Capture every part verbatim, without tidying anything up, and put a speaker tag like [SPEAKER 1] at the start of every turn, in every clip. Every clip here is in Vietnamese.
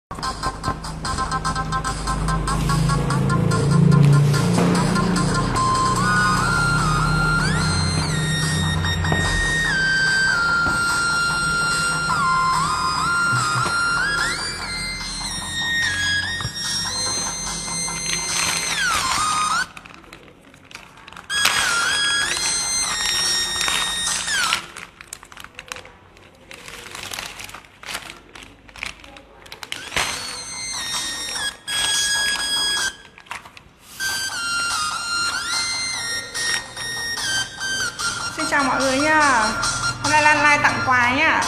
[SPEAKER 1] Xin chào mọi người nha. Hôm nay Lan like tặng quà nhá.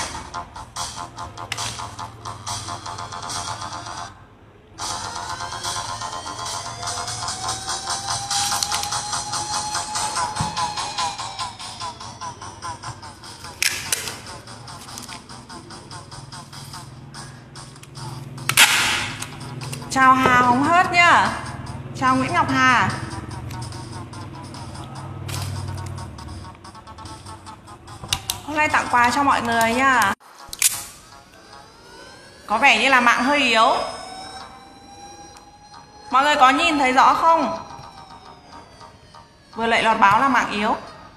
[SPEAKER 1] Chào Hà Hồng Hớt nhá. Chào Nguyễn Ngọc Hà. Hôm nay tặng quà cho mọi người nha. Có vẻ như là mạng hơi yếu. Mọi người có nhìn thấy rõ không? Vừa lại lọt báo là mạng yếu.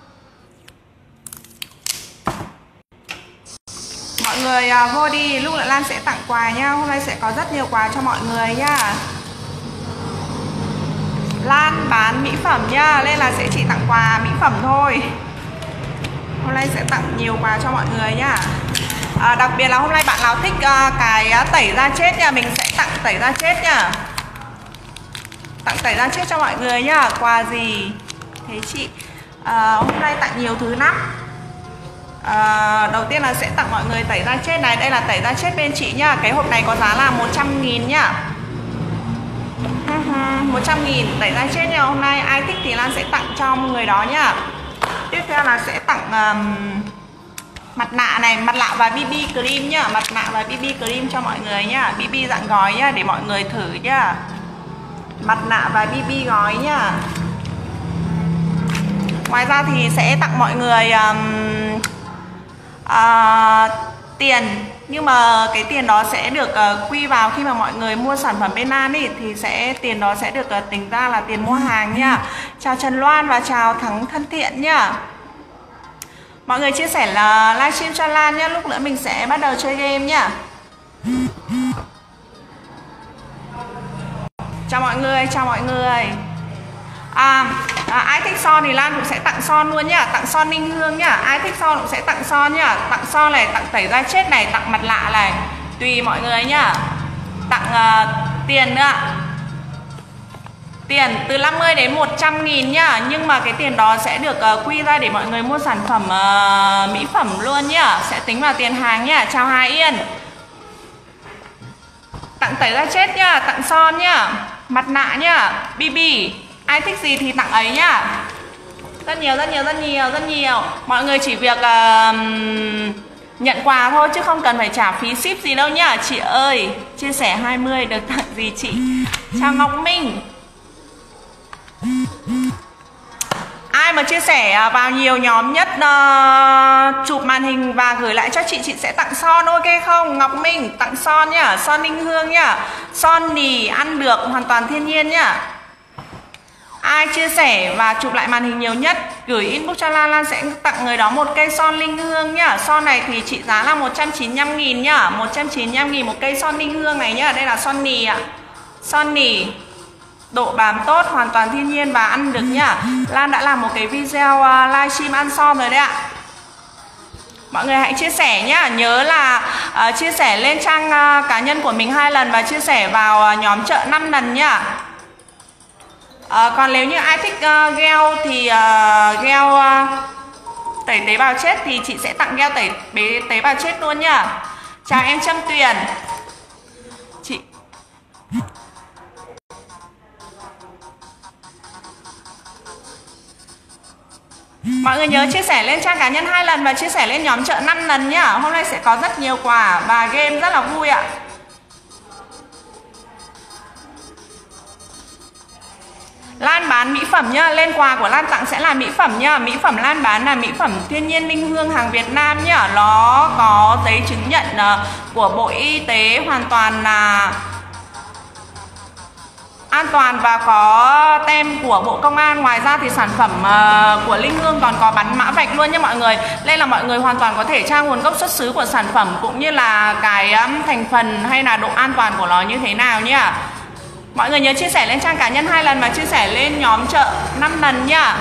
[SPEAKER 1] Mọi người à, vô đi, lúc lại Lan sẽ tặng quà nha. Hôm nay sẽ có rất nhiều quà cho mọi người nha. Lan bán mỹ phẩm nha, nên là sẽ chỉ tặng quà mỹ phẩm thôi. Hôm nay sẽ tặng nhiều quà cho mọi người nhá. à, Đặc biệt là hôm nay bạn nào thích uh, cái tẩy da chết nha, mình sẽ tặng tẩy da chết nha. Tặng tẩy da chết cho mọi người nhá. Quà gì thế chị? à, Hôm nay tặng nhiều thứ lắm. à, Đầu tiên là sẽ tặng mọi người tẩy da chết này. Đây là tẩy da chết bên chị nhá. Cái hộp này có giá là một trăm nghìn nhá. một trăm nghìn tẩy da chết nha. Hôm nay ai thích thì Lan sẽ tặng cho người đó nhá. Tiếp theo là sẽ tặng um, mặt nạ này, mặt nạ và bê bê cream nhá, mặt nạ và bê bê cream cho mọi người nhá, bê bê dạng gói nhá, để mọi người thử nhá. Mặt nạ và bê bê gói nhá. Ngoài ra thì sẽ tặng mọi người um, uh, tiền, nhưng mà cái tiền đó sẽ được uh, quy vào khi mà mọi người mua sản phẩm bên Lan ý, thì sẽ tiền đó sẽ được uh, tính ra là tiền mua hàng nha. Chào Trần Loan và chào Thắng Thân Thiện nhá. Mọi người chia sẻ là livestream cho Lan nhá, lúc nữa mình sẽ bắt đầu chơi game nhá. Chào mọi người, chào mọi người. À, à, ai thích son thì Lan cũng sẽ tặng son luôn nhá, tặng son Ninh Hương nhá. Ai thích son cũng sẽ tặng son nhá, tặng son này, tặng tẩy da chết này, tặng mặt nạ này, tùy mọi người nhá. Tặng uh, tiền nữa. Tiền từ năm mươi đến một trăm nghìn nhá. Nhưng mà cái tiền đó sẽ được uh, quy ra để mọi người mua sản phẩm uh, mỹ phẩm luôn nhá, sẽ tính vào tiền hàng nhá. Chào Hà Yên. Tặng tẩy da chết nhá, tặng son nhá, mặt nạ nhá, bê bê. Ai thích gì thì tặng ấy nhá. Rất nhiều, rất nhiều, rất nhiều, rất nhiều. Mọi người chỉ việc uh, nhận quà thôi chứ không cần phải trả phí ship gì đâu nhá. Chị ơi, chia sẻ hai mươi được tặng gì chị? Chào Ngọc Minh. Ai mà chia sẻ vào nhiều nhóm nhất uh, chụp màn hình và gửi lại cho chị, chị sẽ tặng son, ok không? Ngọc Minh tặng son nhá, son Ninh Hương nhá, son nì ăn được, hoàn toàn thiên nhiên nhá. Ai chia sẻ và chụp lại màn hình nhiều nhất gửi inbox cho Lan, Lan sẽ tặng người đó một cây son Ninh Hương nhá. Son này thì trị giá là một trăm chín mươi lăm nghìn nhá, một trăm chín mươi lăm nghìn một cây son Ninh Hương này nhá. Đây là son nì ạ. Son nì độ bám tốt, hoàn toàn thiên nhiên và ăn được nhá. Lan đã làm một cái video uh, livestream ăn son rồi đấy ạ. Mọi người hãy chia sẻ nhá. Nhớ là uh, chia sẻ lên trang uh, cá nhân của mình hai lần và chia sẻ vào uh, nhóm chợ năm lần nhá. Uh, còn nếu như ai thích uh, gel thì uh, gel uh, tẩy tế bào chết thì chị sẽ tặng gel tẩy tế, tế bào chết luôn nhá. Chào em Trâm Tuyền. Chị mọi người nhớ chia sẻ lên trang cá nhân hai lần và chia sẻ lên nhóm chợ năm lần nhá. Hôm nay sẽ có rất nhiều quà và game rất là vui ạ. Lan bán bán mỹ phẩm nhá. Lên quà của Lan tặng sẽ là mỹ phẩm nhá. Mỹ phẩm Lan bán là mỹ phẩm thiên nhiên linh hương hàng Việt Nam nhá. Nó có giấy chứng nhận của Bộ Y tế, hoàn toàn là an toàn và có tem của Bộ Công an. Ngoài ra thì sản phẩm uh, của Linh Hương còn có bắn mã vạch luôn nha mọi người. Nên là mọi người hoàn toàn có thể tra nguồn gốc xuất xứ của sản phẩm cũng như là cái um, thành phần hay là độ an toàn của nó như thế nào nhá. Mọi người nhớ chia sẻ lên trang cá nhân hai lần và chia sẻ lên nhóm chợ năm lần nhá.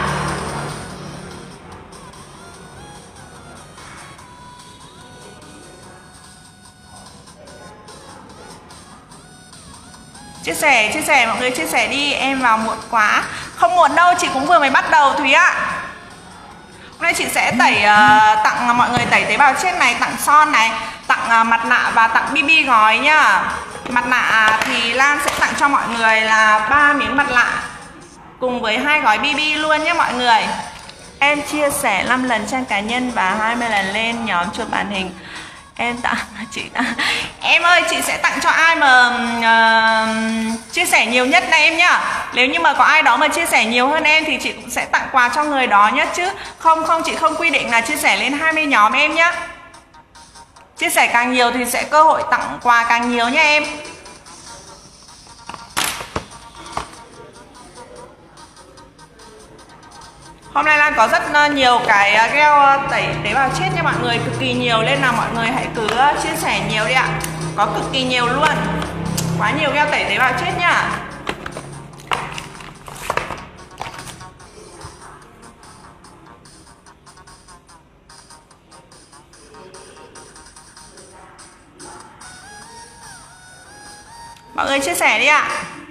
[SPEAKER 1] Chia sẻ, chia sẻ mọi người chia sẻ đi. Em vào muộn quá. Không muộn đâu, chị cũng vừa mới bắt đầu Thúy ạ. Hôm nay chị sẽ tẩy uh, tặng mọi người tẩy tế bào chết này, tặng son này, tặng uh, mặt nạ và tặng bê bê gói nhá. Mặt nạ thì Lan sẽ tặng cho mọi người là ba miếng mặt nạ cùng với hai gói bê bê luôn nhé mọi người. Em chia sẻ năm lần trang cá nhân và hai mươi lần lên nhóm chụp màn hình. Em tặng chị đã. Em ơi, chị sẽ tặng cho ai mà uh, chia sẻ nhiều nhất này em nhá. Nếu như mà có ai đó mà chia sẻ nhiều hơn em thì chị cũng sẽ tặng quà cho người đó nhất chứ. Không không chị không quy định là chia sẻ lên hai mươi nhóm em nhá. Chia sẻ càng nhiều thì sẽ cơ hội tặng quà càng nhiều nha em. Hôm nay Lan có rất nhiều cái gel tẩy tế bào chết nha mọi người, cực kỳ nhiều, nên là mọi người hãy cứ chia sẻ nhiều đi ạ. Có cực kỳ nhiều luôn, quá nhiều gel tẩy tế bào chết nha. Mọi người chia sẻ đi ạ.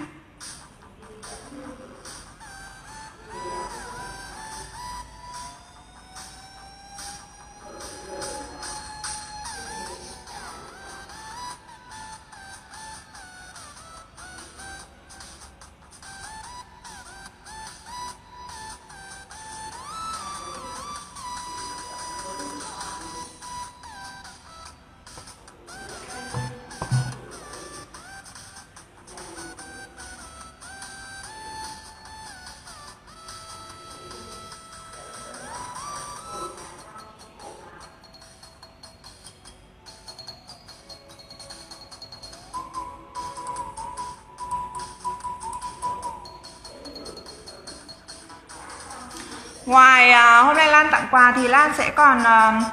[SPEAKER 1] Ngoài uh, hôm nay Lan tặng quà thì Lan sẽ còn uh,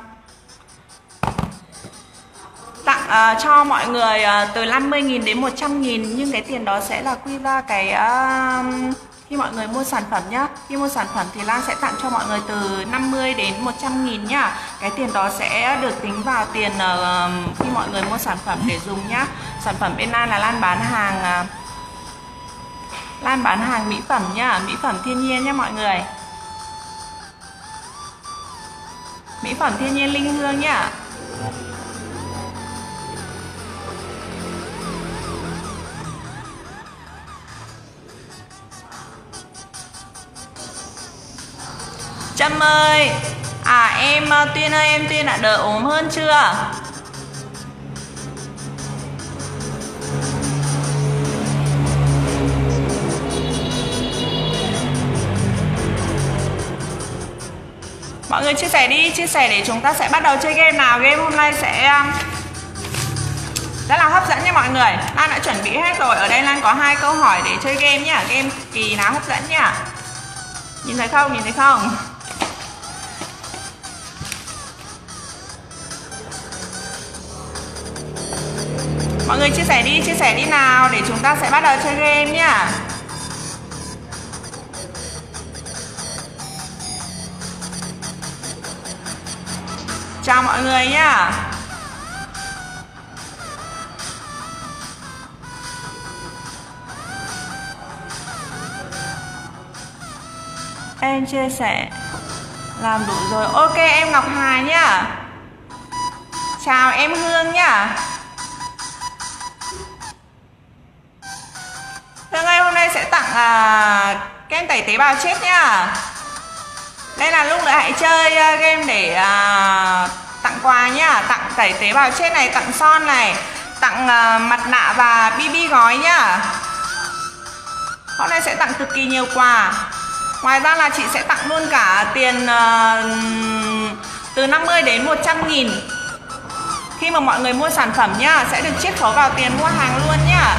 [SPEAKER 1] tặng uh, cho mọi người uh, từ năm mươi nghìn đến một trăm nghìn. Nhưng cái tiền đó sẽ là quy ra cái uh, khi mọi người mua sản phẩm nhá. Khi mua sản phẩm thì Lan sẽ tặng cho mọi người từ năm mươi đến một trăm nghìn nhá. Cái tiền đó sẽ được tính vào tiền uh, khi mọi người mua sản phẩm để dùng nhá. Sản phẩm bên Lan là Lan bán hàng uh, Lan bán hàng mỹ phẩm nhá, mỹ phẩm thiên nhiên nhá mọi người. Mỹ phẩm thiên nhiên linh hương nhá. Trâm ơi, à em Tuyên ơi, em Tuyên đã đỡ ốm hơn chưa? Mọi người chia sẻ đi, chia sẻ để chúng ta sẽ bắt đầu chơi game nào. Game hôm nay sẽ rất là hấp dẫn nha mọi người. Lan đã chuẩn bị hết rồi. Ở đây Lan có hai câu hỏi để chơi game nhá. Game kỳ nào hấp dẫn nhá. Nhìn thấy không? Nhìn thấy không? Mọi người chia sẻ đi, chia sẻ đi nào để chúng ta sẽ bắt đầu chơi game nhá. Chào mọi người nhá. Em chia sẻ làm đủ rồi. Ok em Ngọc Hà nhá. Chào em Hương nhá. Hương ơi, hôm nay sẽ tặng à, kem tẩy tế bào chết nhá. Đây là lúc nữa hãy chơi uh, game để uh, tặng quà nhá. Tặng tẩy tế bào chết này, tặng son này, tặng uh, mặt nạ và bê bê gói nhá. Hôm nay sẽ tặng cực kỳ nhiều quà. Ngoài ra là chị sẽ tặng luôn cả tiền uh, từ năm mươi đến một trăm nghìn. Khi mà mọi người mua sản phẩm nhá, sẽ được chiết khấu vào tiền mua hàng luôn nhá.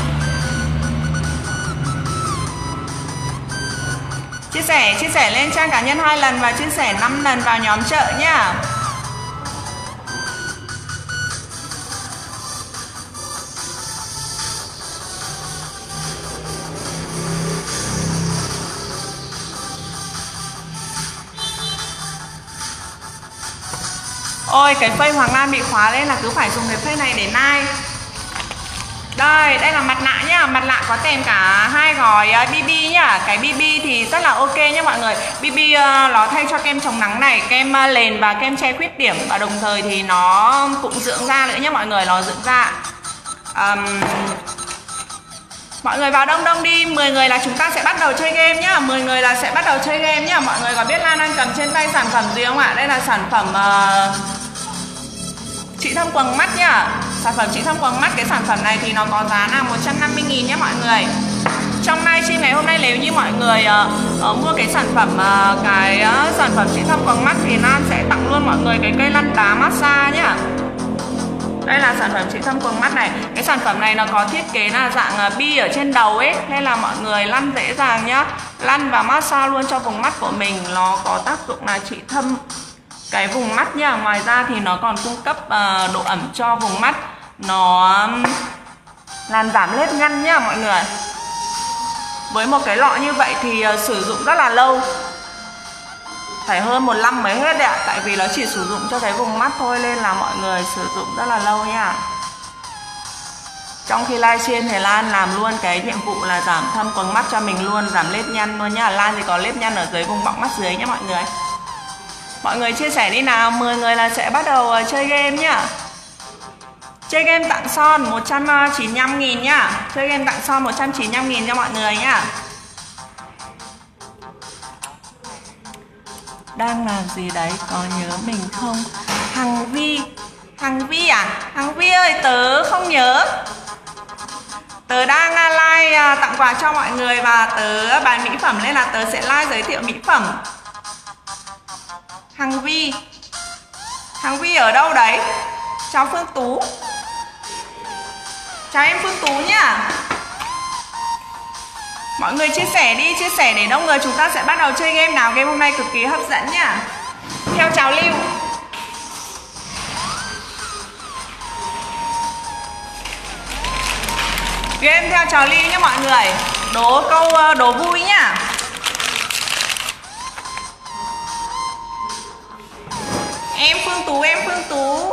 [SPEAKER 1] Chia sẻ, chia sẻ lên trang cá nhân hai lần và chia sẻ năm lần vào nhóm chợ nhá. Ôi cái phây Hoàng Lan bị khóa lên là cứ phải dùng cái phây này để nai. Đây, đây là mặt nạ nhá. Mặt nạ có kèm cả hai gói bê bê nhá. Cái bê bê thì rất là ok nhá mọi người. bê bê uh, nó thay cho kem chống nắng này, kem uh, nền và kem che khuyết điểm. Và đồng thời thì nó cũng dưỡng da nữa nhá mọi người. Nó dưỡng da um, mọi người vào đông đông đi. Mười người là chúng ta sẽ bắt đầu chơi game nhá. Mười người là sẽ bắt đầu chơi game nhá. Mọi người có biết Lan đang cầm trên tay sản phẩm gì không ạ? Đây là sản phẩm uh, Chị Thâm quầng mắt nhá. Sản phẩm Chị Thâm quầng mắt, cái sản phẩm này thì nó có giá là một trăm năm mươi nghìn nhé mọi người. Trong livestream ngày hôm nay nếu như mọi người uh, uh, mua cái sản phẩm uh, cái uh, sản phẩm Chị Thâm quầng mắt thì Lan sẽ tặng luôn mọi người cái cây lăn đá massage nhá. Đây là sản phẩm Chị Thâm quầng mắt này. Cái sản phẩm này nó có thiết kế là dạng uh, bi ở trên đầu ấy, nên là mọi người lăn dễ dàng nhá. Lăn và massage luôn cho vùng mắt của mình. Nó có tác dụng là trị thâm cái vùng mắt nha. Ngoài ra thì nó còn cung cấp uh, độ ẩm cho vùng mắt. Nó um, làm giảm nếp nhăn nhá mọi người. Với một cái lọ như vậy thì uh, sử dụng rất là lâu, phải hơn một năm mới hết đấy ạ. Tại vì nó chỉ sử dụng cho cái vùng mắt thôi, nên là mọi người sử dụng rất là lâu nha. Trong khi livestream thì Lan làm luôn cái nhiệm vụ là giảm thâm quầng mắt cho mình luôn, giảm nếp nhăn luôn nhá. Lan thì có nếp nhăn ở dưới vùng bọng mắt dưới nhá mọi người. Mọi người chia sẻ đi nào. Mười người là sẽ bắt đầu uh, chơi game nhá. Chơi game tặng son một trăm chín mươi lăm nghìn nhá. Chơi game tặng son một trăm chín mươi lăm nghìn cho mọi người nhá. Đang làm gì đấy, có nhớ mình không? Hằng Vi. Hằng Vi à? Hằng Vi ơi, tớ không nhớ. Tớ đang uh, live uh, tặng quà cho mọi người và tớ bán mỹ phẩm nên là tớ sẽ live giới thiệu mỹ phẩm. Hằng Vi. Hằng Vi ở đâu đấy? Chào Phương Tú. Chào em Phương Tú nhá. Mọi người chia sẻ đi, chia sẻ để đông người chúng ta sẽ bắt đầu chơi game nào. Game hôm nay cực kỳ hấp dẫn nhá. Theo trào lưu. Game theo trào lưu nhá mọi người. Đố câu đố vui nhá. Em Phương Tú, em Phương Tú.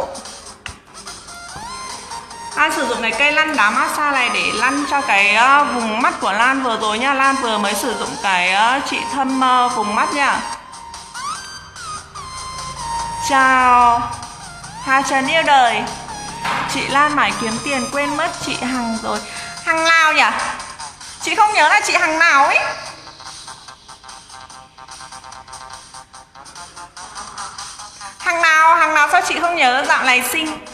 [SPEAKER 1] Lan sử dụng cái cây lăn đá massage này để lăn cho cái uh, vùng mắt của Lan vừa rồi nha. Lan vừa mới sử dụng cái uh, trị thâm uh, vùng mắt nha. Chào Hà Trần yêu đời. Chị Lan mải kiếm tiền quên mất chị Hằng rồi. Hằng nào nhỉ? Chị không nhớ là chị Hằng nào ấy. Hằng nào, Hằng nào sao chị không nhớ, dạo này xinh.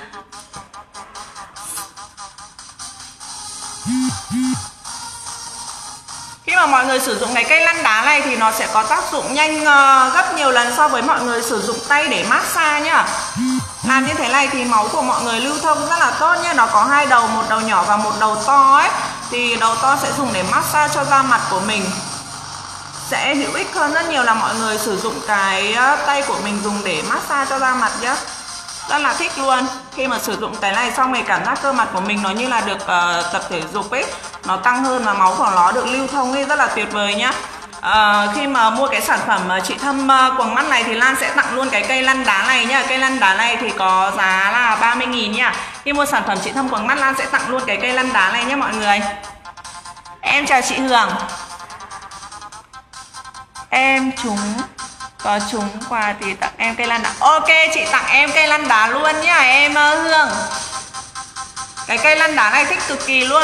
[SPEAKER 1] Khi mà mọi người sử dụng cái cây lăn đá này thì nó sẽ có tác dụng nhanh uh, gấp nhiều lần so với mọi người sử dụng tay để massage nhá. Làm như thế này thì máu của mọi người lưu thông rất là tốt nhá. Nó có hai đầu, một đầu nhỏ và một đầu to ấy. Thì đầu to sẽ dùng để massage cho da mặt của mình, sẽ hữu ích hơn rất nhiều là mọi người sử dụng cái tay của mình dùng để massage cho da mặt nhá. Rất là thích luôn. Khi mà sử dụng cái này xong thì cảm giác cơ mặt của mình nó như là được uh, tập thể dục ấy. Nó tăng hơn và máu của nó được lưu thông ấy, rất là tuyệt vời nhá. uh, Khi mà mua cái sản phẩm uh, Chị Thâm uh, quầng mắt này thì Lan sẽ tặng luôn cái cây lăn đá này nhá. Cây lăn đá này thì có giá là ba mươi nghìn nhá. Khi mua sản phẩm Chị Thâm quầng mắt Lan sẽ tặng luôn cái cây lăn đá này nhá mọi người. Em chào chị Hường. Em chúng có chúng quà thì tặng em cây lăn đá. Ok, chị tặng em cây lăn đá luôn nhá em uh, Hương. Cái cây lăn đá này thích cực kỳ luôn.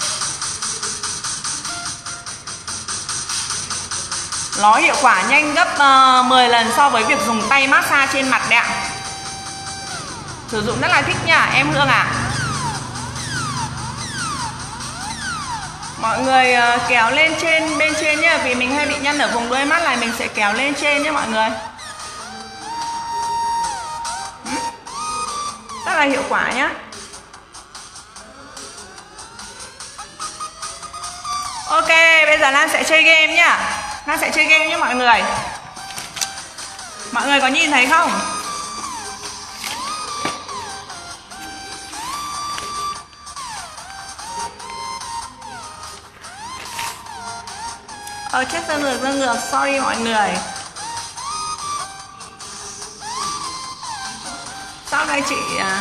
[SPEAKER 1] Nó hiệu quả nhanh gấp uh, mười lần so với việc dùng tay massage trên mặt đấy ạ. Sử dụng rất là thích nha em Hương ạ. À. Mọi người uh, kéo lên trên bên trên nhá, vì mình hay bị nhăn ở vùng đuôi mắt này, mình sẽ kéo lên trên nhé mọi người. Rất là hiệu quả nhá. Ok, bây giờ Lan sẽ chơi game nhá. Lan sẽ chơi game nhé mọi người. Mọi người có nhìn thấy không? Ờ chết, ra ngược ra ngược, sorry mọi người. Sao đây chị à?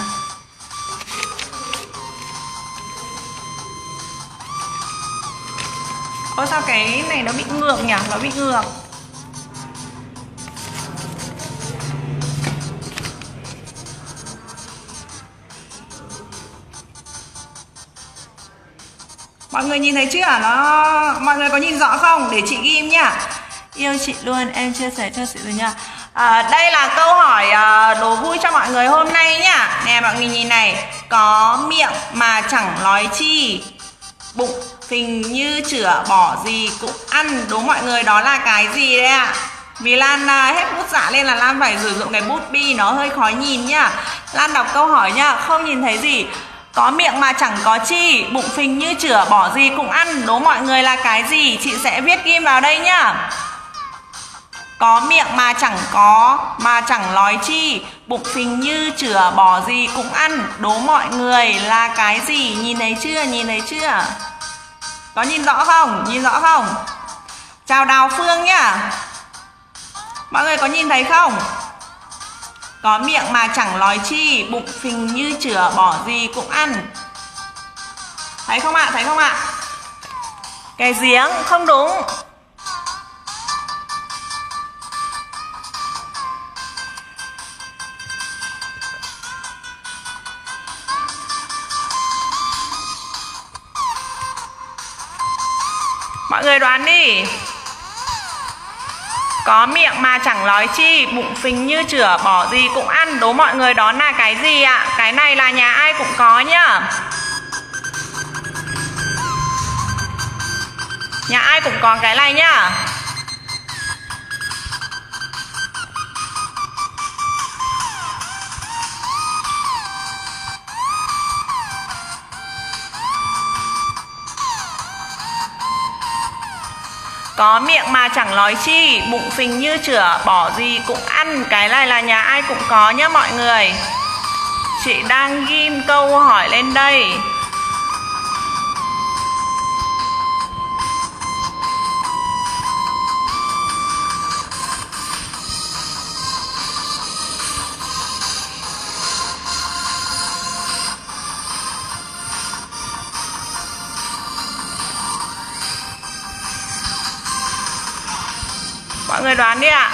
[SPEAKER 1] Ôi sao cái này nó bị ngược nhỉ? Nó bị ngược. Mọi người nhìn thấy chưa? Nó mọi người có nhìn rõ không? Để chị ghim nhá. Yêu chị luôn, em chia sẻ cho chị rồi nha. À, đây là câu hỏi à, đố vui cho mọi người hôm nay nhá. Nè mọi người nhìn này. Có miệng mà chẳng nói chi, bụng phình như chửa, bỏ gì cũng ăn. Đố mọi người đó là cái gì đấy ạ? Vì Lan à, hết bút giả lên là Lan phải sử dụng cái bút bi, nó hơi khó nhìn nhá. Lan đọc câu hỏi nhá, không nhìn thấy gì. Có miệng mà chẳng có chi, bụng phình như chửa, bỏ gì cũng ăn. Đố mọi người là cái gì? Chị sẽ viết ghim vào đây nhá. Có miệng mà chẳng có, mà chẳng nói chi, bụng phình như chửa, bỏ gì cũng ăn. Đố mọi người là cái gì? Nhìn thấy chưa? Nhìn thấy chưa? Có nhìn rõ không? Nhìn rõ không? Chào Đào Phương nhá. Mọi người có nhìn thấy không? Có miệng mà chẳng nói chi, bụng phình như chửa, bỏ gì cũng ăn. Thấy không ạ? Thấy không ạ? Cái giếng, không đúng. Mọi người đoán đi. Có miệng mà chẳng nói chi, bụng phình như chửa, bỏ gì cũng ăn. Đố mọi người đó là cái gì ạ? Cái này là nhà ai cũng có nhá. Nhà ai cũng có cái này nhá. Có miệng mà chẳng nói chi, bụng phình như chửa, bỏ gì cũng ăn. Cái này là nhà ai cũng có nhá mọi người. Chị đang ghim câu hỏi lên đây. Mọi người đoán đi ạ.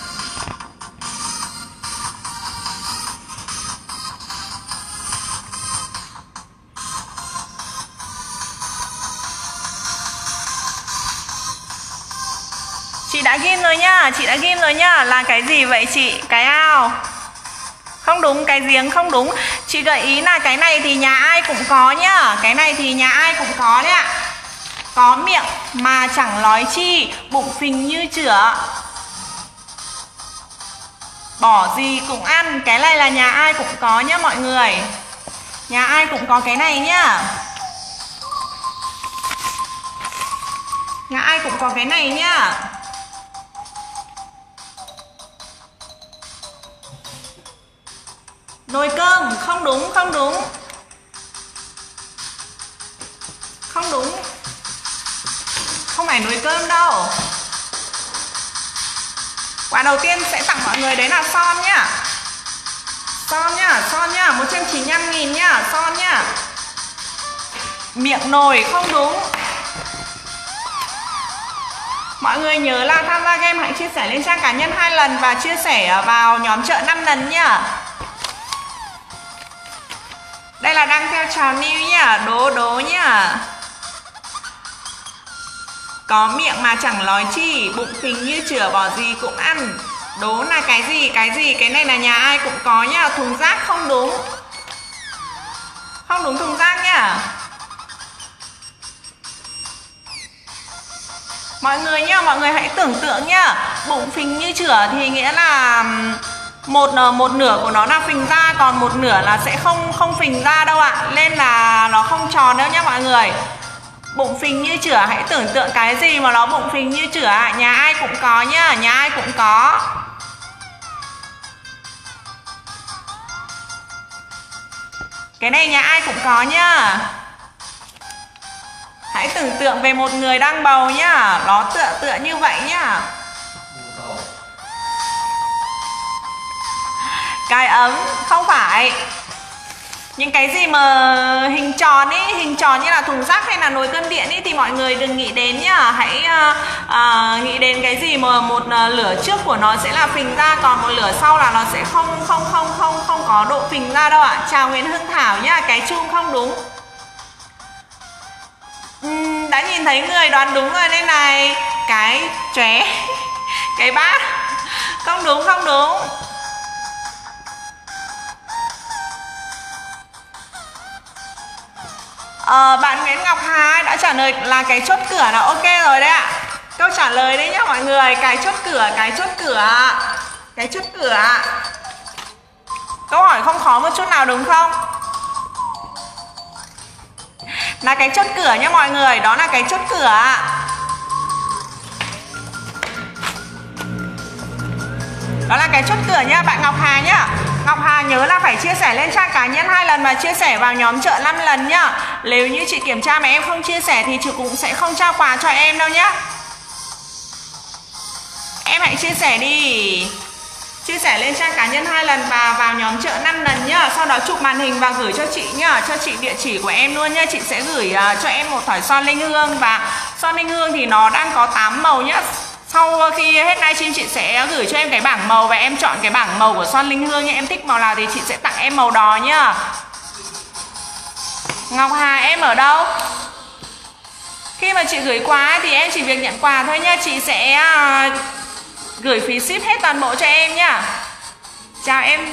[SPEAKER 1] Chị đã ghim rồi nhá, chị đã ghim rồi nhá. Là cái gì vậy chị? Cái ao. Không đúng, cái giếng không đúng. Chị gợi ý là cái này thì nhà ai cũng có nhá. Cái này thì nhà ai cũng có đấy ạ. Có miệng mà chẳng nói chi, bụng phình như chửa, bỏ gì cũng ăn. Cái này là nhà ai cũng có nhá mọi người. Nhà ai cũng có cái này nhá. Nhà ai cũng có cái này nhá. Nồi cơm, không đúng, không đúng. Không đúng. Không phải nồi cơm đâu. Quà đầu tiên sẽ tặng mọi người đấy là son nhá. Son nhá, son nhá, một trăm chín mươi lăm nghìn nhá, son nhá. Miệng nồi, không đúng. Mọi người nhớ là tham gia game hãy chia sẻ lên trang cá nhân hai lần và chia sẻ vào nhóm chợ năm lần nhá. Đây là đang theo chào New nhá, đố đố nhá. Có miệng mà chẳng nói chi, bụng phình như chửa, bỏ gì cũng ăn. Đố là cái gì? Cái gì? Cái này là nhà ai cũng có nhá. Thùng rác, không đúng. Không đúng, thùng rác nhá. Mọi người nhá, mọi người hãy tưởng tượng nhá, bụng phình như chửa thì nghĩa là một một nửa của nó là phình ra, còn một nửa là sẽ không không phình ra đâu ạ. Nên là nó không tròn đâu nhá mọi người. Bụng phình như chửa, hãy tưởng tượng cái gì mà nó bụng phình như chửa ạ. Nhà ai cũng có nhá, nhà ai cũng có. Cái này nhà ai cũng có nhá. Hãy tưởng tượng về một người đang bầu nhá, nó tựa tựa như vậy nhá. Cái ấm không phải. Những cái gì mà hình tròn ý, hình tròn như là thùng rác hay là nồi cơm điện ý thì mọi người đừng nghĩ đến nhá. Hãy uh, uh, nghĩ đến cái gì mà một uh, lửa trước của nó sẽ là phình ra, còn một lửa sau là nó sẽ không không không không không có độ phình ra đâu ạ. Chào Nguyễn Hương Thảo nhá, cái chum không đúng. uhm, Đã nhìn thấy người đoán đúng rồi đây này. Cái chóe, cái bát. Không đúng, không đúng. Ờ, bạn Nguyễn Ngọc Hà đã trả lời là cái chốt cửa là ok rồi đấy ạ. Câu trả lời đấy nhá mọi người. Cái chốt cửa, cái chốt cửa. Cái chốt cửa. Câu hỏi không khó một chút nào đúng không? Là cái chốt cửa nhá mọi người. Đó là cái chốt cửa. Đó là cái chốt cửa nhá bạn Ngọc Hà nhá. Ngọc Hà nhớ là phải chia sẻ lên trang cá nhân hai lần và chia sẻ vào nhóm chợ năm lần nhá. Nếu như chị kiểm tra mà em không chia sẻ thì chị cũng sẽ không trao quà cho em đâu nhá. Em hãy chia sẻ đi. Chia sẻ lên trang cá nhân hai lần và vào nhóm chợ năm lần nhá. Sau đó chụp màn hình và gửi cho chị nhá. Cho chị địa chỉ của em luôn nhá. Chị sẽ gửi uh, cho em một thỏi son linh hương. Và son linh hương thì nó đang có tám màu nhá. Sau khi hết livestream chị sẽ gửi cho em cái bảng màu và em chọn cái bảng màu của son linh hương nhé. Em thích màu nào thì chị sẽ tặng em màu đó nhá. Ngọc Hà em ở đâu? Khi mà chị gửi quà thì em chỉ việc nhận quà thôi nhá. Chị sẽ uh, gửi phí ship hết toàn bộ cho em nhá. Chào em.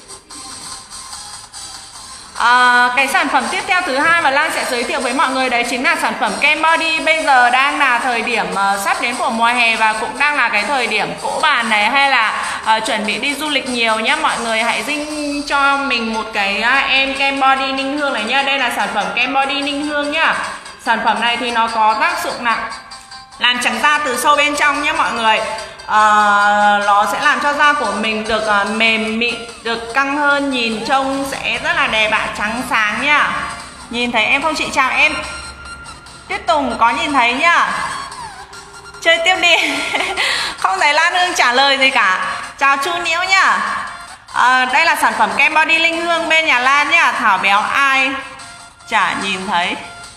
[SPEAKER 1] À, cái sản phẩm tiếp theo thứ hai mà Lan sẽ giới thiệu với mọi người đấy chính là sản phẩm kem body. Bây giờ đang là thời điểm uh, sắp đến của mùa hè và cũng đang là cái thời điểm cỗ bàn này hay là uh, chuẩn bị đi du lịch nhiều nhá. Mọi người hãy dinh cho mình một cái uh, em kem body Ninh Hương này nhá. Đây là sản phẩm kem body Ninh Hương nhá. Sản phẩm này thì nó có tác dụng là làm trắng da từ sâu bên trong nhé mọi người. Uh, nó sẽ làm cho da của mình được uh, mềm mịn, được căng hơn, nhìn trông sẽ rất là đẹp ạ, trắng sáng nhá. Nhìn thấy em không chị? Chào em Tuyết Tùng, có nhìn thấy nhá. Chơi tiếp đi. Không thấy Lan Hương trả lời gì cả. Chào Chu Nhiễu nhá. uh, Đây là sản phẩm kem body Linh Hương bên nhà Lan nhá. Thảo béo ai chả nhìn thấy.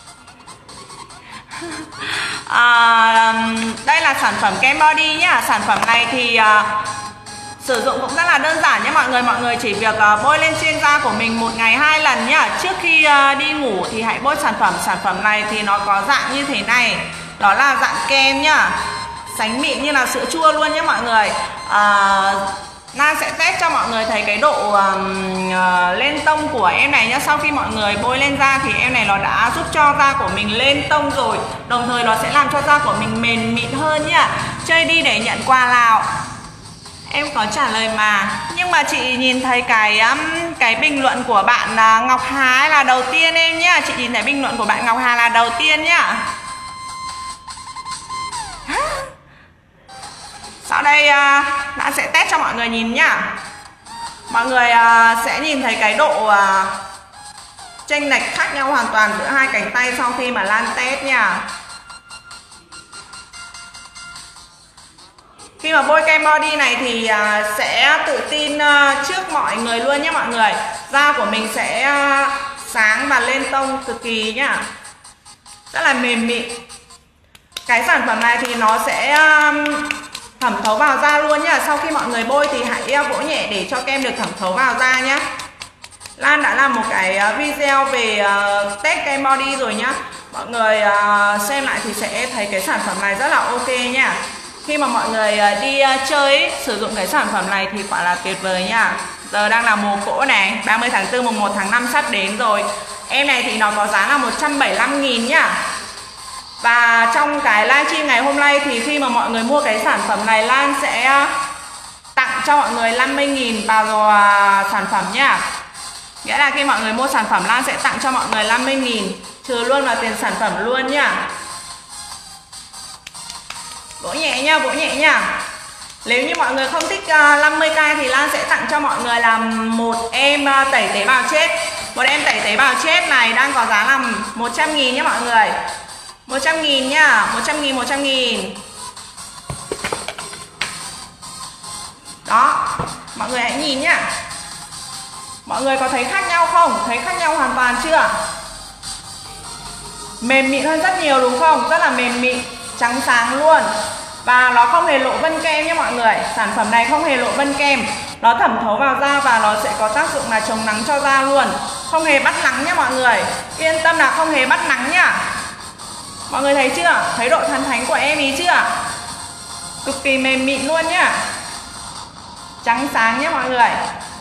[SPEAKER 1] À, đây là sản phẩm kem body nhá. Sản phẩm này thì uh, sử dụng cũng rất là đơn giản nhé mọi người. Mọi người chỉ việc uh, bôi lên trên da của mình một ngày hai lần nhá. Trước khi uh, đi ngủ thì hãy bôi sản phẩm. Sản phẩm này thì nó có dạng như thế này. Đó là dạng kem nhá. Sánh mịn như là sữa chua luôn nhé mọi người. uh, Lan sẽ test cho mọi người thấy cái độ um, uh, lên tông của em này nhá. Sau khi mọi người bôi lên da thì em này nó đã giúp cho da của mình lên tông rồi. Đồng thời nó sẽ làm cho da của mình mềm mịn hơn nhá. Chơi đi để nhận quà nào. Em có trả lời mà. Nhưng mà chị nhìn thấy cái um, cái bình luận của bạn uh, Ngọc Hà là đầu tiên em nhá. Chị nhìn thấy bình luận của bạn Ngọc Hà là đầu tiên nhá. Sau đây uh, đã sẽ test cho mọi người nhìn nhá. Mọi người uh, sẽ nhìn thấy cái độ uh, chênh lệch khác nhau hoàn toàn giữa hai cánh tay sau khi mà Lan test nha. Khi mà bôi kem body này thì uh, sẽ tự tin uh, trước mọi người luôn nhé mọi người. Da của mình sẽ uh, sáng và lên tông cực kỳ nhá. Rất là mềm mịn. Cái sản phẩm này thì nó sẽ uh, thẩm thấu vào da luôn nhá. Sau khi mọi người bôi thì hãy vỗ nhẹ để cho kem được thẩm thấu vào da nhá. Lan đã làm một cái video về uh, test kem body rồi nhá. Mọi người uh, xem lại thì sẽ thấy cái sản phẩm này rất là ok nhá. Khi mà mọi người uh, đi uh, chơi sử dụng cái sản phẩm này thì quả là tuyệt vời nhá. Giờ đang là mùa cỗ này, ba mươi tháng tư mùng một tháng năm sắp đến rồi. Em này thì nó có giá là một trăm bảy mươi lăm nghìn nhá. Và trong cái livestream ngày hôm nay thì khi mà mọi người mua cái sản phẩm này, Lan sẽ tặng cho mọi người năm mươi nghìn vào sản phẩm nhá. Nghĩa là khi mọi người mua sản phẩm, Lan sẽ tặng cho mọi người năm mươi nghìn, trừ luôn vào tiền sản phẩm luôn nhá. Vỗ nhẹ nha, vỗ nhẹ nha. Nếu như mọi người không thích uh, năm mươi k thì Lan sẽ tặng cho mọi người là một em uh, tẩy tế bào chết. Một em tẩy tế bào chết này đang có giá là một trăm nghìn nhé mọi người. một trăm nghìn nhá, một trăm nghìn, một trăm nghìn. Đó, mọi người hãy nhìn nhá. Mọi người có thấy khác nhau không? Thấy khác nhau hoàn toàn chưa? Mềm mịn hơn rất nhiều đúng không? Rất là mềm mịn, trắng sáng luôn. Và nó không hề lộ vân kem nhé mọi người. Sản phẩm này không hề lộ vân kem. Nó thẩm thấu vào da và nó sẽ có tác dụng là chống nắng cho da luôn. Không hề bắt nắng nhé mọi người. Yên tâm là không hề bắt nắng nhá. Mọi người thấy chưa? Thấy độ thần thánh của em ý chưa? Cực kỳ mềm mịn luôn nhá. Trắng sáng nhé mọi người.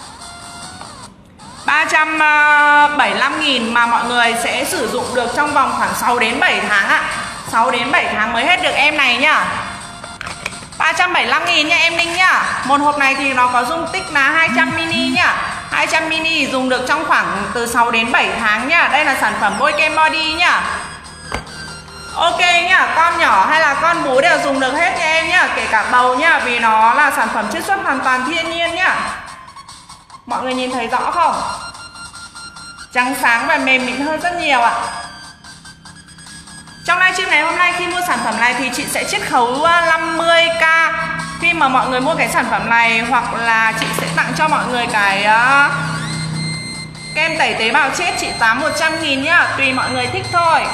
[SPEAKER 1] Ba trăm bảy mươi lăm nghìn mà mọi người sẽ sử dụng được trong vòng khoảng sáu đến bảy tháng ạ. sáu đến bảy tháng mới hết được em này nhá. Ba trăm bảy mươi lăm nghìn nha em Ninh nhá. Một hộp này thì nó có dung tích là hai trăm mi-li nhá. hai trăm mi-li dùng được trong khoảng từ sáu đến bảy tháng nhá. Đây là sản phẩm bôi kem body nhá. Ok nhá, con nhỏ hay là con bú đều dùng được hết nha em nhá, kể cả bầu nhá, vì nó là sản phẩm chiết xuất hoàn toàn thiên nhiên nhá. Mọi người nhìn thấy rõ không? Trắng sáng và mềm mịn hơn rất nhiều ạ. Trong livestream ngày hôm nay khi mua sản phẩm này thì chị sẽ chiết khấu năm mươi k khi mà mọi người mua cái sản phẩm này, hoặc là chị sẽ tặng cho mọi người cái uh, kem tẩy tế bào chết trị giá một trăm nghìn nhá, tùy mọi người thích thôi.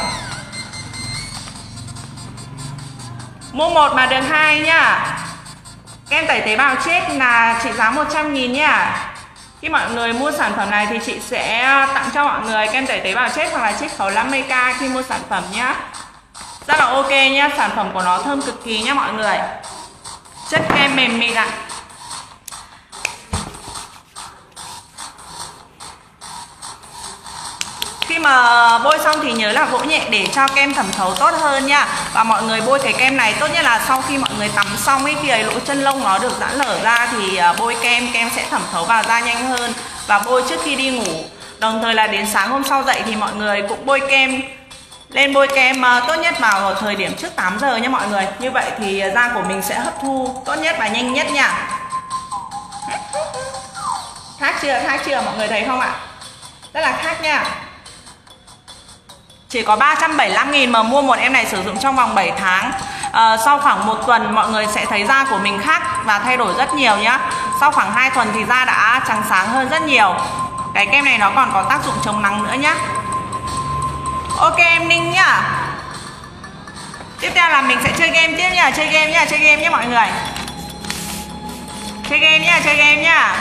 [SPEAKER 1] Mua một mà được hai nhá. Kem tẩy tế bào chết là trị giá một trăm nghìn nhá. Khi mọi người mua sản phẩm này thì chị sẽ tặng cho mọi người kem tẩy tế bào chết hoặc là chiết khấu năm mươi k khi mua sản phẩm nhá. Rất là ok nhá, sản phẩm của nó thơm cực kỳ nhá mọi người. Chất kem mềm mịn ạ. Khi mà bôi xong thì nhớ là vỗ nhẹ để cho kem thẩm thấu tốt hơn nha. Và mọi người bôi cái kem này tốt nhất là sau khi mọi người tắm xong ấy, khi ấy lỗ chân lông nó được giãn nở ra thì bôi kem, kem sẽ thẩm thấu vào da nhanh hơn. Và bôi trước khi đi ngủ. Đồng thời là đến sáng hôm sau dậy thì mọi người cũng bôi kem. Lên bôi kem tốt nhất vào thời điểm trước tám giờ nha mọi người. Như vậy thì da của mình sẽ hấp thu tốt nhất và nhanh nhất nha. Khác chưa? Khác chưa? Mọi người thấy không ạ? Rất là khác nha. Chỉ có ba trăm bảy mươi lăm nghìn mà mua một em này sử dụng trong vòng bảy tháng. à, Sau khoảng một tuần mọi người sẽ thấy da của mình khác và thay đổi rất nhiều nhá. Sau khoảng hai tuần thì da đã trắng sáng hơn rất nhiều. Cái kem này nó còn có tác dụng chống nắng nữa nhá. Ok em Ninh nhá. Tiếp theo là mình sẽ chơi game tiếp nha. Chơi game nhá, chơi game nhá mọi người. Chơi game nhá, chơi game nhá.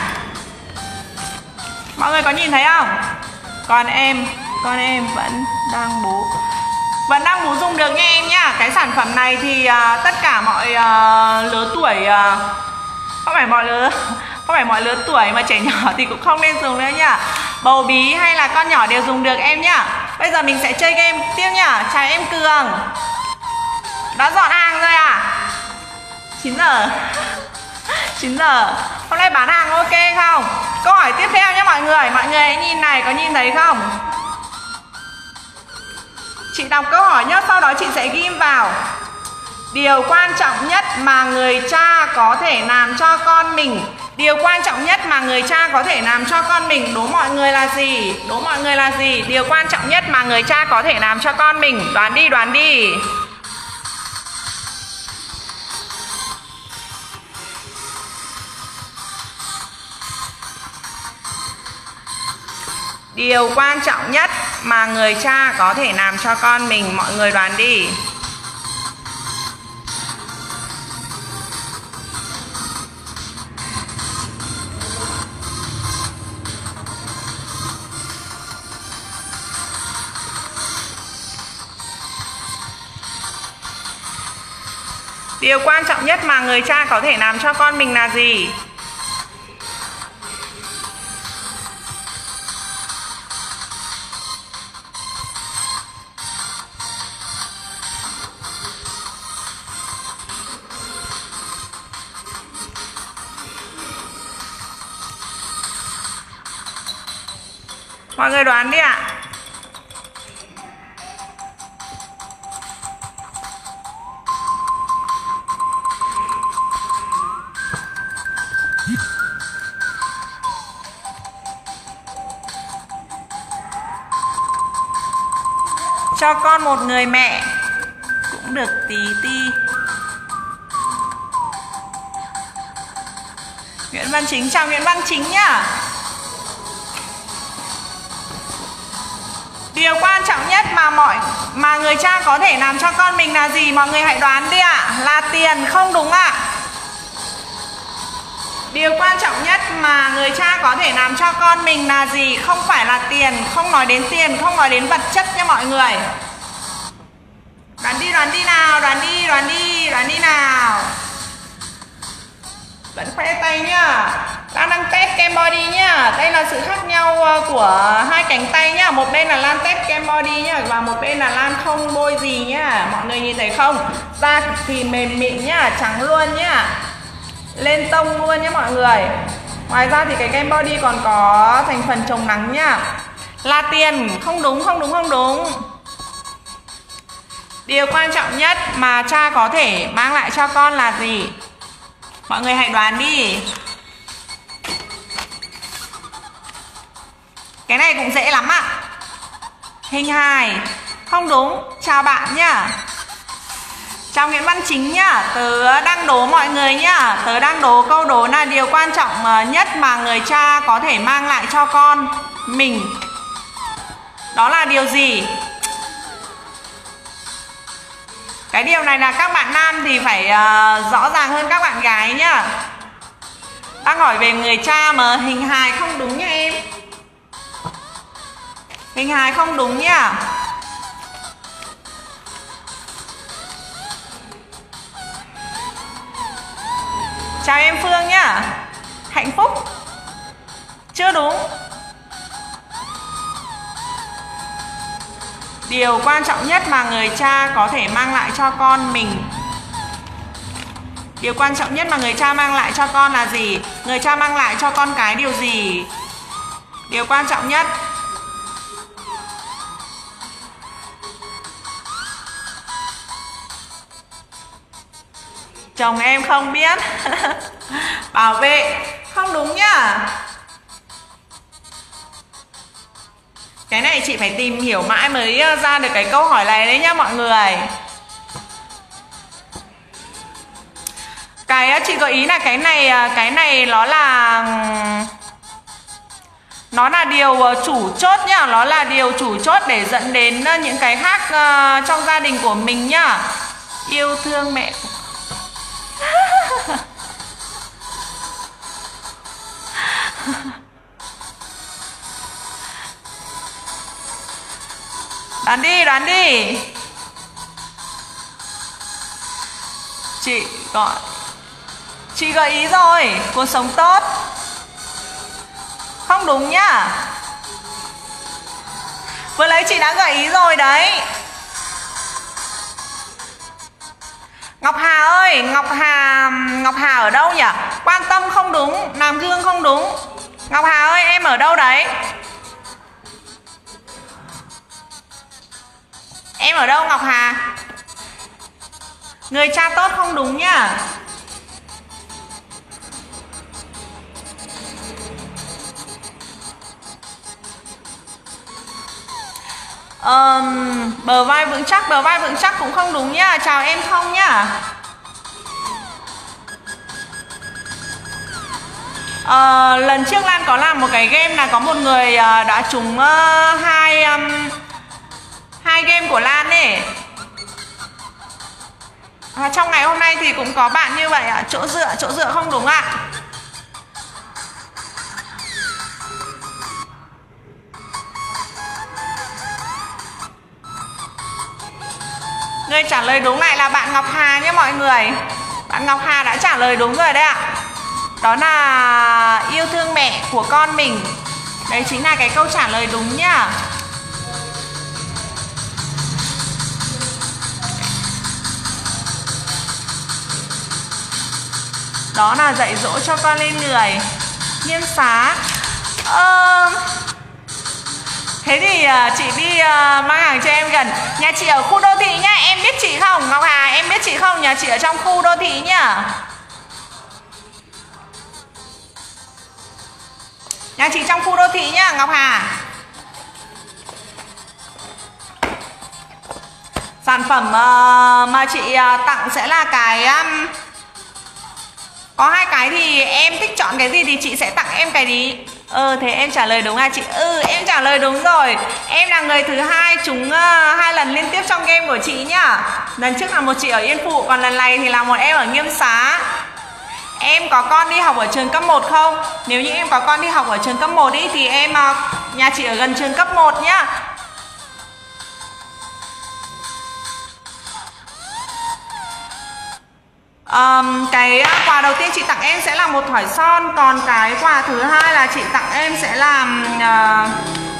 [SPEAKER 1] Mọi người có nhìn thấy không? Còn em Con em vẫn đang bú Vẫn đang bú dùng được nha em nhá. Cái sản phẩm này thì uh, tất cả mọi uh, lứa tuổi uh, Không phải mọi lứa Không phải mọi lứa tuổi mà trẻ nhỏ thì cũng không nên dùng nữa nhá. Bầu bí hay là con nhỏ đều dùng được em nhá. Bây giờ mình sẽ chơi game tiếp nhá. Chào em Cường. Đã dọn hàng rồi à? chín giờ chín giờ. Hôm nay bán hàng ok không? Câu hỏi tiếp theo nhé mọi người. Mọi người hãy nhìn này, có nhìn thấy không? Chị đọc câu hỏi nhé, sau đó chị sẽ ghim vào. Điều quan trọng nhất mà người cha có thể làm cho con mình. Điều quan trọng nhất mà người cha có thể làm cho con mình. Đố mọi người là gì? Đố mọi người là gì? Điều quan trọng nhất mà người cha có thể làm cho con mình. Đoán đi, đoán đi. Điều quan trọng nhất mà người cha có thể làm cho con mình. Mọi người đoán đi. Điều quan trọng nhất mà người cha có thể làm cho con mình là gì? Mọi người đoán đi ạ. Cho con một người mẹ cũng được tí ti. Nguyễn Văn Chính, chào Nguyễn Văn Chính nhá. Điều quan trọng nhất mà mọi mà người cha có thể làm cho con mình là gì? Mọi người hãy đoán đi ạ. À. Là tiền, không đúng ạ. À. Điều quan trọng nhất mà người cha có thể làm cho con mình là gì? Không phải là tiền, không nói đến tiền, không nói đến vật chất nha mọi người. Đoán đi, đoán đi nào, đoán đi, đoán đi, đoán đi nào. Vẫn khoe tay nhá. Lan đang test kem body nhá. Đây là sự khác nhau của hai cánh tay nhá. Một bên là Lan test kem body nhá, và một bên là Lan không bôi gì nhá. Mọi người nhìn thấy không? Da cực kỳ mềm mịn nhá, trắng luôn nhá, lên tông luôn nhá mọi người. Ngoài ra thì cái kem body còn có thành phần chống nắng nhá. Là tiền, không đúng, không đúng, không đúng. Điều quan trọng nhất mà cha có thể mang lại cho con là gì? Mọi người hãy đoán đi. Cái này cũng dễ lắm ạ. Hình hài, không đúng. Chào bạn nhá. Chào Nguyễn Văn Chính nhá. Tớ đang đố mọi người nhá. Tớ đang đố câu đố là điều quan trọng nhất mà người cha có thể mang lại cho con mình, đó là điều gì? Cái điều này là các bạn nam thì phải uh, rõ ràng hơn các bạn gái nhá. Đang hỏi về người cha mà hình hài không đúng nha em. Hình hài không đúng nhá. Chào em Phương nhá. Hạnh phúc, chưa đúng. Điều quan trọng nhất mà người cha có thể mang lại cho con mình. Điều quan trọng nhất mà người cha mang lại cho con là gì? Người cha mang lại cho con cái điều gì? Điều quan trọng nhất. Chồng em không biết. Bảo vệ, không đúng nhá. Cái này chị phải tìm hiểu mãi mới ra được cái câu hỏi này đấy nhá mọi người. Cái chị gợi ý là cái này cái này nó là nó là điều chủ chốt nhá, nó là điều chủ chốt để dẫn đến những cái khác trong gia đình của mình nhá. Yêu thương mẹ. Đoán đi, đoán đi. Chị gọi Chị gợi ý rồi. Cuộc sống tốt, không đúng nhá. Vừa lấy chị đã gợi ý rồi đấy. Ngọc Hà ơi, Ngọc Hà Ngọc Hà ở đâu nhỉ? Quan tâm không đúng, làm gương không đúng. Ngọc Hà ơi, em ở đâu đấy? Em ở đâu Ngọc Hà? Người cha tốt không đúng nhá. um, Bờ vai vững chắc, bờ vai vững chắc cũng không đúng nhá. Chào em Thông nhá. uh, Lần trước Lan có làm một cái game là có một người uh, đã trúng uh, hai um, hai game của Lan ấy. À, trong ngày hôm nay thì cũng có bạn như vậy ạ. À. Chỗ dựa, chỗ dựa không đúng ạ. À. Người trả lời đúng lại là bạn Ngọc Hà nhé mọi người. Bạn Ngọc Hà đã trả lời đúng rồi đấy ạ. À. Đó là yêu thương mẹ của con mình. Đấy chính là cái câu trả lời đúng nhá. Đó là dạy dỗ cho con lên người. Nghiêm xá. Ờ... Thế thì uh, chị đi uh, mang hàng cho em gần. Nhà chị ở khu đô thị nhá. Em biết chị không Ngọc Hà? Em biết chị không? Nhà chị ở trong khu đô thị nhá. Nhà chị trong khu đô thị nhá Ngọc Hà. Sản phẩm uh, mà chị uh, tặng sẽ là cái um, có hai cái thì em thích chọn cái gì thì chị sẽ tặng em cái đi. Ừ thế em trả lời đúng à chị? Ừ em trả lời đúng rồi. Em là người thứ hai trúng uh, hai lần liên tiếp trong game của chị nhá. Lần trước là một chị ở Yên Phụ, còn lần này thì là một em ở Nghiêm Xá. Em có con đi học ở trường cấp một không? Nếu như em có con đi học ở trường cấp một ý, thì em uh, nhà chị ở gần trường cấp một nhá. Um, cái quà đầu tiên chị tặng em sẽ là một thỏi son. Còn cái quà thứ hai là chị tặng em sẽ là uh,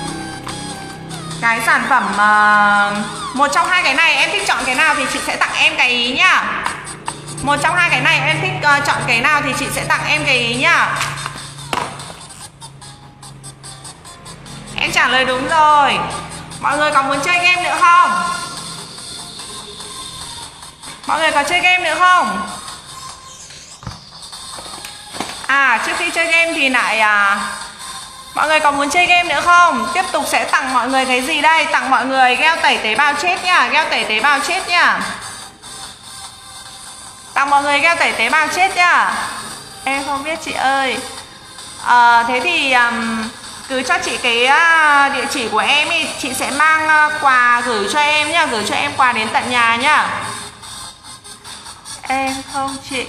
[SPEAKER 1] cái sản phẩm uh, một trong hai cái này em thích chọn cái nào thì chị sẽ tặng em cái ý nhá. Một trong hai cái này em thích uh, chọn cái nào thì chị sẽ tặng em cái ý nhá. Em trả lời đúng rồi. Mọi người có muốn chơi game nữa không? Mọi người có chơi game nữa không? À trước khi chơi game thì lại à, mọi người có muốn chơi game nữa không? Tiếp tục sẽ tặng mọi người cái gì đây? Tặng mọi người gel tẩy tế bào chết nhá. Gel tẩy tế bào chết nhá. Tặng mọi người gel tẩy tế bào chết nhá. Em không biết chị ơi. à, Thế thì um, cứ cho chị cái uh, địa chỉ của em ý. Chị sẽ mang uh, quà gửi cho em nhá. Gửi cho em quà đến tận nhà nhá. Em không chị.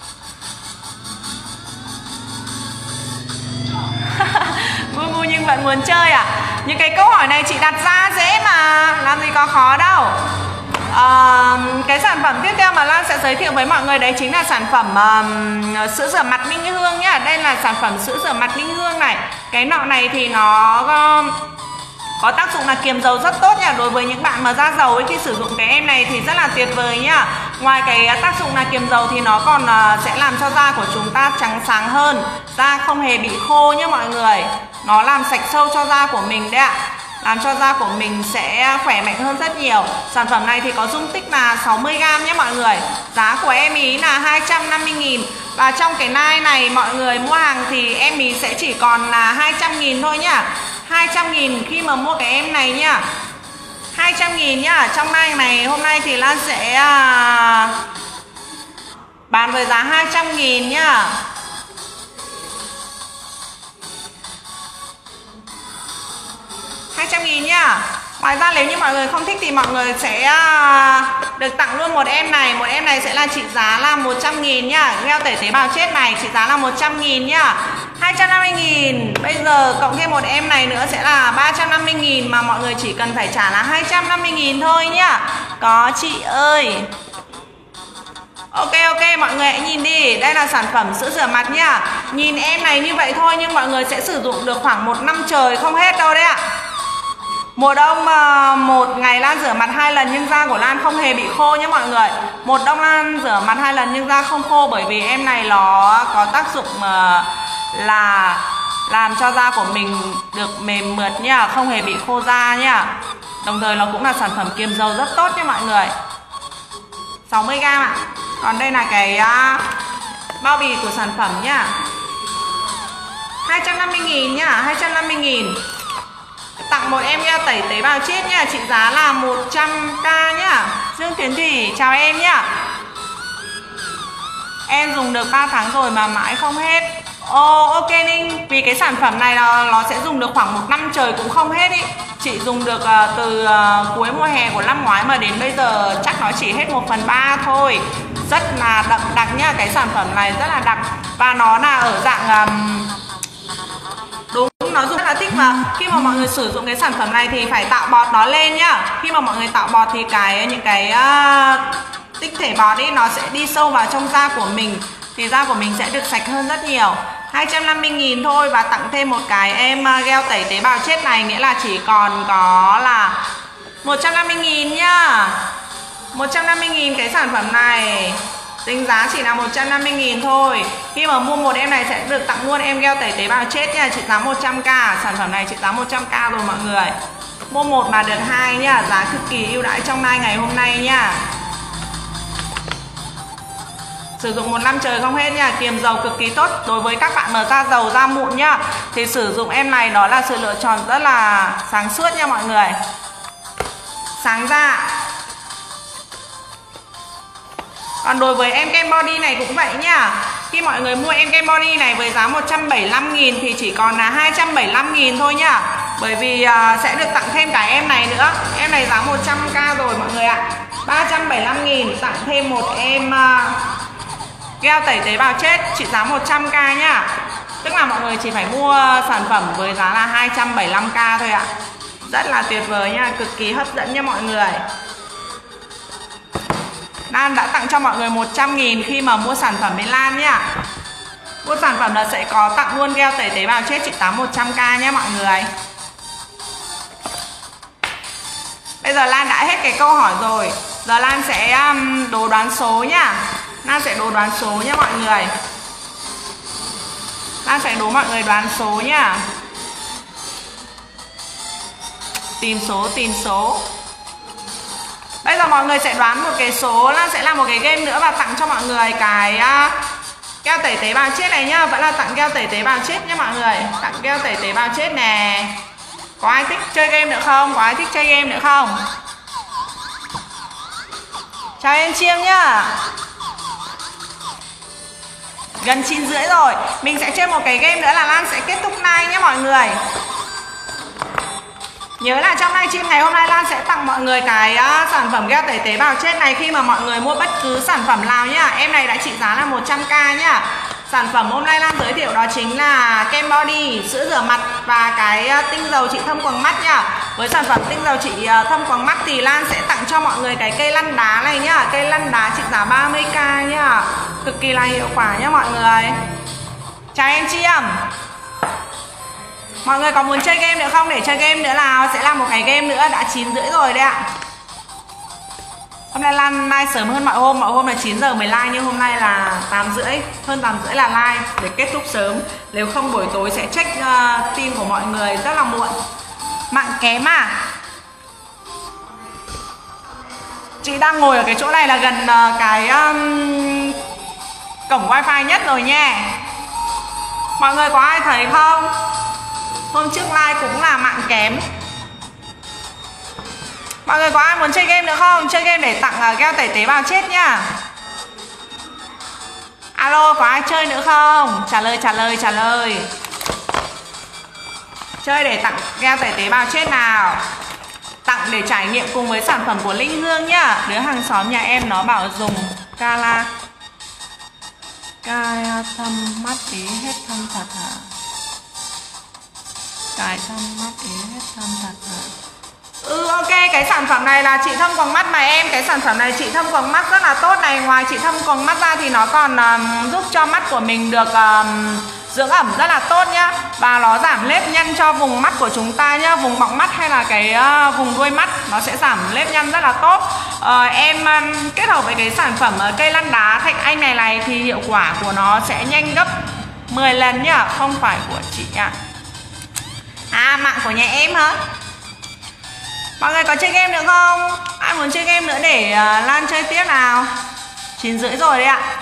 [SPEAKER 1] Ngu ngu nhưng vẫn muốn chơi à? Những cái câu hỏi này chị đặt ra dễ mà, làm gì có khó đâu. à, Cái sản phẩm tiếp theo mà Lan sẽ giới thiệu với mọi người đấy chính là sản phẩm uh, sữa rửa mặt Minh Hương nhá. Đây là sản phẩm sữa rửa mặt Minh Hương này. Cái nọ này thì nó uh, có tác dụng là kiềm dầu rất tốt nha. Đối với những bạn mà da dầu ấy, khi sử dụng cái em này thì rất là tuyệt vời nhá. Ngoài cái tác dụng là kiềm dầu thì nó còn uh, sẽ làm cho da của chúng ta trắng sáng hơn, da không hề bị khô nhá mọi người. Nó làm sạch sâu cho da của mình đấy ạ. Làm cho da của mình sẽ khỏe mạnh hơn rất nhiều. Sản phẩm này thì có dung tích là sáu mươi gam nhé mọi người. Giá của em ý là hai trăm năm mươi nghìn. Và trong cái line này mọi người mua hàng thì em ý sẽ chỉ còn là hai trăm nghìn thôi nhá. Hai trăm nghìn khi mà mua cái em này nhá. Hai trăm nghìn nhá. Trong line này hôm nay thì Lan sẽ à, bán với giá hai trăm nghìn nhá. hai trăm nghìn nhá. Ngoài ra nếu như mọi người không thích thì mọi người sẽ được tặng luôn một em này. Một em này sẽ là trị giá là một trăm nghìn nhá. Gel tẩy tế bào chết này trị giá là một trăm nghìn nhá. Hai trăm năm mươi nghìn. Bây giờ cộng thêm một em này nữa sẽ là ba trăm năm mươi nghìn. Mà mọi người chỉ cần phải trả là hai trăm năm mươi nghìn thôi nhá. Có chị ơi. Ok ok mọi người hãy nhìn đi. Đây là sản phẩm sữa rửa mặt nhá. Nhìn em này như vậy thôi nhưng mọi người sẽ sử dụng được khoảng một năm trời không hết đâu đấy ạ. Mùa đông một ngày Lan rửa mặt hai lần nhưng da của Lan không hề bị khô nhé mọi người. Một đông Lan rửa mặt hai lần nhưng da không khô, bởi vì em này nó có tác dụng là làm cho da của mình được mềm mượt nhá, không hề bị khô da nhá. Đồng thời nó cũng là sản phẩm kiềm dầu rất tốt nha mọi người. sáu mươi gam ạ. Còn đây là cái bao bì của sản phẩm nhá. hai trăm năm mươi nghìn nhá, hai trăm năm mươi nghìn. Tặng một em gel tẩy tế bào chết nha, trị giá là một trăm k nhá. Dương Tiến Thủy chào em nhá. Em dùng được ba tháng rồi mà mãi không hết. Ồ oh, ok Ninh. Vì cái sản phẩm này là nó sẽ dùng được khoảng một năm trời cũng không hết ý. Chị dùng được uh, từ uh, cuối mùa hè của năm ngoái mà đến bây giờ chắc nó chỉ hết một phần ba thôi. Rất là đậm đặc nhá. Cái sản phẩm này rất là đặc. Và nó là ở dạng um, đúng, nó dùng rất là thích. Mà khi mà mọi người sử dụng cái sản phẩm này thì phải tạo bọt nó lên nhá. Khi mà mọi người tạo bọt thì cái những cái uh, tích thể bọt ấy nó sẽ đi sâu vào trong da của mình, thì da của mình sẽ được sạch hơn rất nhiều. Hai trăm năm mươi nghìn thôi. Và tặng thêm một cái em gel tẩy tế bào chết này, nghĩa là chỉ còn có là một trăm năm mươi nghìn nhá. Một trăm năm mươi nghìn cái sản phẩm này. Tính giá chỉ là một trăm năm mươi nghìn thôi. Khi mà mua một em này sẽ được tặng luôn em gel tẩy tế bào chết nha, trị giá một trăm k. Sản phẩm này trị giá một trăm k rồi mọi người. Mua một mà được hai nhá, giá cực kỳ ưu đãi trong live ngày hôm nay nha. Sử dụng một năm trời không hết nha, kiềm dầu cực kỳ tốt. Đối với các bạn mà da dầu, da mụn nhá, thì sử dụng em này đó là sự lựa chọn rất là sáng suốt nha mọi người. Sáng da. Còn đối với em kem body này cũng vậy nhá. Khi mọi người mua em kem body này với giá một trăm bảy mươi lăm nghìn thì chỉ còn là hai trăm bảy mươi lăm nghìn thôi nhá. Bởi vì uh, sẽ được tặng thêm cả em này nữa. Em này giá một trăm k rồi mọi người ạ. ba trăm bảy mươi lăm nghìn tặng thêm một em uh, gel tẩy tế bào chết trị giá một trăm k nhá. Tức là mọi người chỉ phải mua sản phẩm với giá là hai trăm bảy mươi lăm k thôi ạ. Rất là tuyệt vời nha, cực kỳ hấp dẫn nha mọi người. Lan đã tặng cho mọi người một trăm nghìn khi mà mua sản phẩm bên Lan nhá. Mua sản phẩm là sẽ có tặng luôn gel tẩy tế bào chết trị giá một trăm k nhé mọi người. Bây giờ Lan đã hết cái câu hỏi rồi. Giờ Lan sẽ um, đố đoán số nhá. Lan sẽ đố đoán số nhé mọi người. Lan sẽ đố mọi người đoán số nhá. Tìm số, tìm số. Bây giờ mọi người sẽ đoán một cái số. Lan sẽ làm một cái game nữa và tặng cho mọi người cái uh, keo tẩy tế bào chết này nhá. Vẫn là tặng keo tẩy tế bào chết nhá mọi người. Tặng keo tẩy tế bào chết nè. Có ai thích chơi game nữa không? Có ai thích chơi game nữa không? Chào em Chiêng nhá. Gần chín rưỡi rồi. Mình sẽ chơi một cái game nữa là Lan sẽ kết thúc live nhé mọi người. Nhớ là trong livestream ngày hôm nay Lan sẽ tặng mọi người cái uh, sản phẩm gel tẩy tế bào chết này khi mà mọi người mua bất cứ sản phẩm nào nhá. Em này đã trị giá là một trăm k nhá. Sản phẩm hôm nay Lan giới thiệu đó chính là kem body, sữa rửa mặt và cái uh, tinh dầu trị thâm quầng mắt nhá. Với sản phẩm tinh dầu trị uh, thâm quầng mắt thì Lan sẽ tặng cho mọi người cái cây lăn đá này nhá. Cây lăn đá trị giá ba mươi k nhá. Cực kỳ là hiệu quả nhá mọi người. Chào em Chiêm. Mọi người có muốn chơi game nữa không? Để chơi game nữa nào. Sẽ làm một cái game nữa. Đã chín rưỡi rồi đấy ạ. Hôm nay Lan live sớm hơn mọi hôm. Mọi hôm là chín giờ mới live. Nhưng hôm nay là tám rưỡi. Hơn tám rưỡi là live. Để kết thúc sớm. Nếu không buổi tối sẽ check uh, tin của mọi người rất là muộn. Mạng kém à? Chị đang ngồi ở cái chỗ này là gần uh, cái um, cổng wifi nhất rồi nha. Mọi người có ai thấy không? Hôm trước live cũng là mạng kém. Mọi người có ai muốn chơi game nữa không? Chơi game để tặng uh, gel tẩy tế bào chết nhá. Alo, có ai chơi nữa không? Trả lời, trả lời, trả lời. Chơi để tặng gel tẩy tế bào chết nào. Tặng để trải nghiệm cùng với sản phẩm của Linh Hương nhá. Đứa hàng xóm nhà em nó bảo dùng Cala Cai thăm mắt ý hết thăm thật hả? Cài thăm mắt ý hết thăm thật hả? Ừ ok, cái sản phẩm này là trị thâm quầng mắt mà em. Cái sản phẩm này trị thâm quầng mắt rất là tốt này. Ngoài trị thâm quầng mắt ra thì nó còn um, giúp cho mắt của mình được um, dưỡng ẩm rất là tốt nhá. Và nó giảm nếp nhăn cho vùng mắt của chúng ta nhá. Vùng bọng mắt hay là cái uh, vùng đuôi mắt. Nó sẽ giảm nếp nhăn rất là tốt. uh, Em um, kết hợp với cái sản phẩm uh, cây lăn đá Thạch Anh này này thì hiệu quả của nó sẽ nhanh gấp mười lần nhá. Không phải của chị ạ. À, mạng của nhà em hả? Mọi người có chơi game nữa không? Ai muốn chơi game nữa để uh, Lan chơi tiếp nào? chín rưỡi rồi đấy ạ.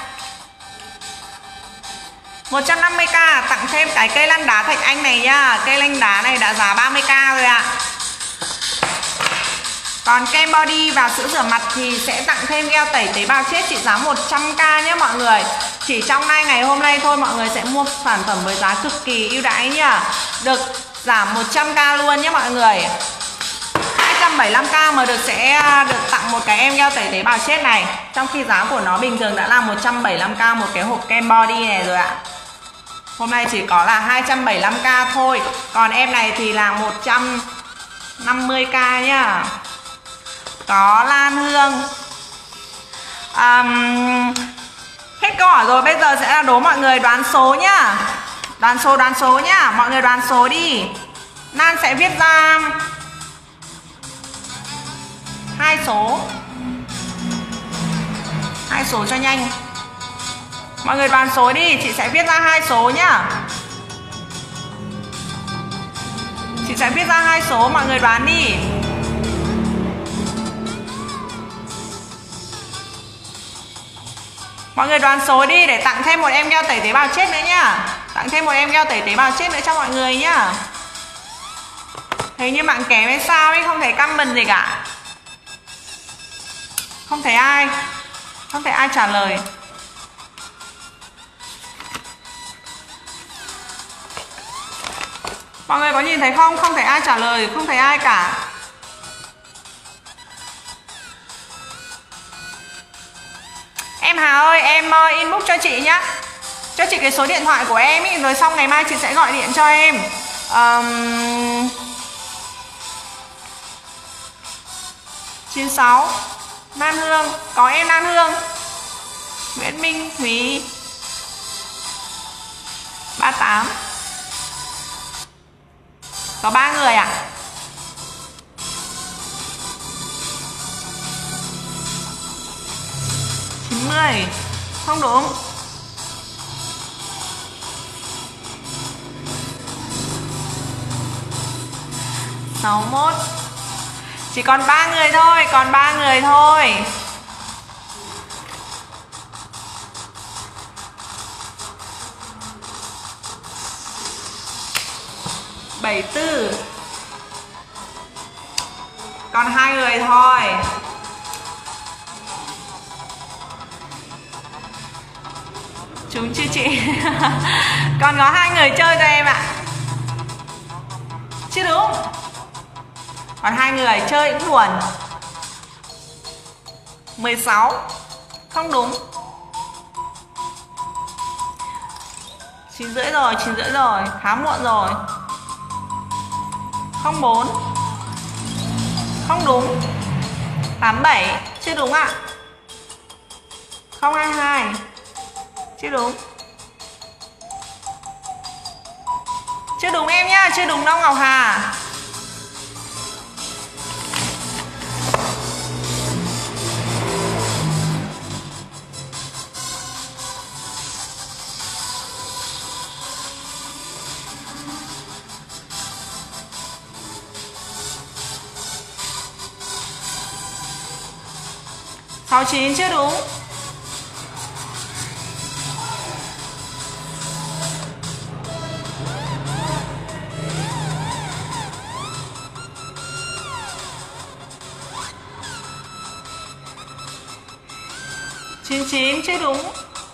[SPEAKER 1] một trăm năm mươi k tặng thêm cái cây lăn đá Thạch Anh này nhá. Cây lăn đá này đã giá ba mươi k rồi ạ. Còn kem body và sữa rửa mặt thì sẽ tặng thêm gel tẩy tế bào chết trị giá một trăm k nhé mọi người. Chỉ trong hai ngày hôm nay thôi mọi người sẽ mua sản phẩm với giá cực kỳ ưu đãi nhá. Được giảm một trăm k luôn nhé mọi người. Hai trăm bảy mươi lăm k mà được sẽ được tặng một cái em gel tẩy tế bào chết này. Trong khi giá của nó bình thường đã là một trăm bảy mươi lăm k một cái hộp kem body này rồi ạ. Hôm nay chỉ có là hai trăm bảy mươi lăm k thôi. Còn em này thì là một trăm năm mươi k nhá. Có Lan Hương. um, Hết câu hỏi rồi. Bây giờ sẽ là đố mọi người đoán số nhá. Đoán số, đoán số nhá. Mọi người đoán số đi. Lan sẽ viết ra hai số. Hai số cho nhanh. Mọi người đoán số đi, chị sẽ viết ra hai số nhá. Chị sẽ viết ra hai số, mọi người đoán đi. Mọi người đoán số đi để tặng thêm một em keo tẩy tế bào chết nữa nhá. Tặng thêm một em keo tẩy tế bào chết nữa cho mọi người nhá. Hình như mạng kém hay sao ấy, không thấy comment gì cả. Không thấy ai. Không thấy ai trả lời. Mọi người có nhìn thấy không? Không thấy ai trả lời, không thấy ai cả. Em Hà ơi, em inbox cho chị nhá. Cho chị cái số điện thoại của em ý, rồi xong ngày mai chị sẽ gọi điện cho em. um, chín sáu Nam Hương, có em Nam Hương. Nguyễn Minh Thúy ba tám. Có ba người ạ. À? chín mươi. Không đúng. sáu mốt. Chỉ còn ba người thôi, còn ba người thôi. bảy tư. Còn hai người thôi. Chúng chưa chị. Còn có hai người chơi cho em ạ. Chứ đúng. Còn hai người chơi cũng buồn. mười sáu. Không đúng. chín rưỡi rồi, chín rưỡi rồi, khá muộn rồi. Không bốn. Không đúng. tám bảy. Chưa đúng ạ. Không hai hai. Chưa đúng. Chưa đúng em nhá, chưa đúng đâu Ngọc Hà. sáu chín chưa đúng. chín chín chưa đúng.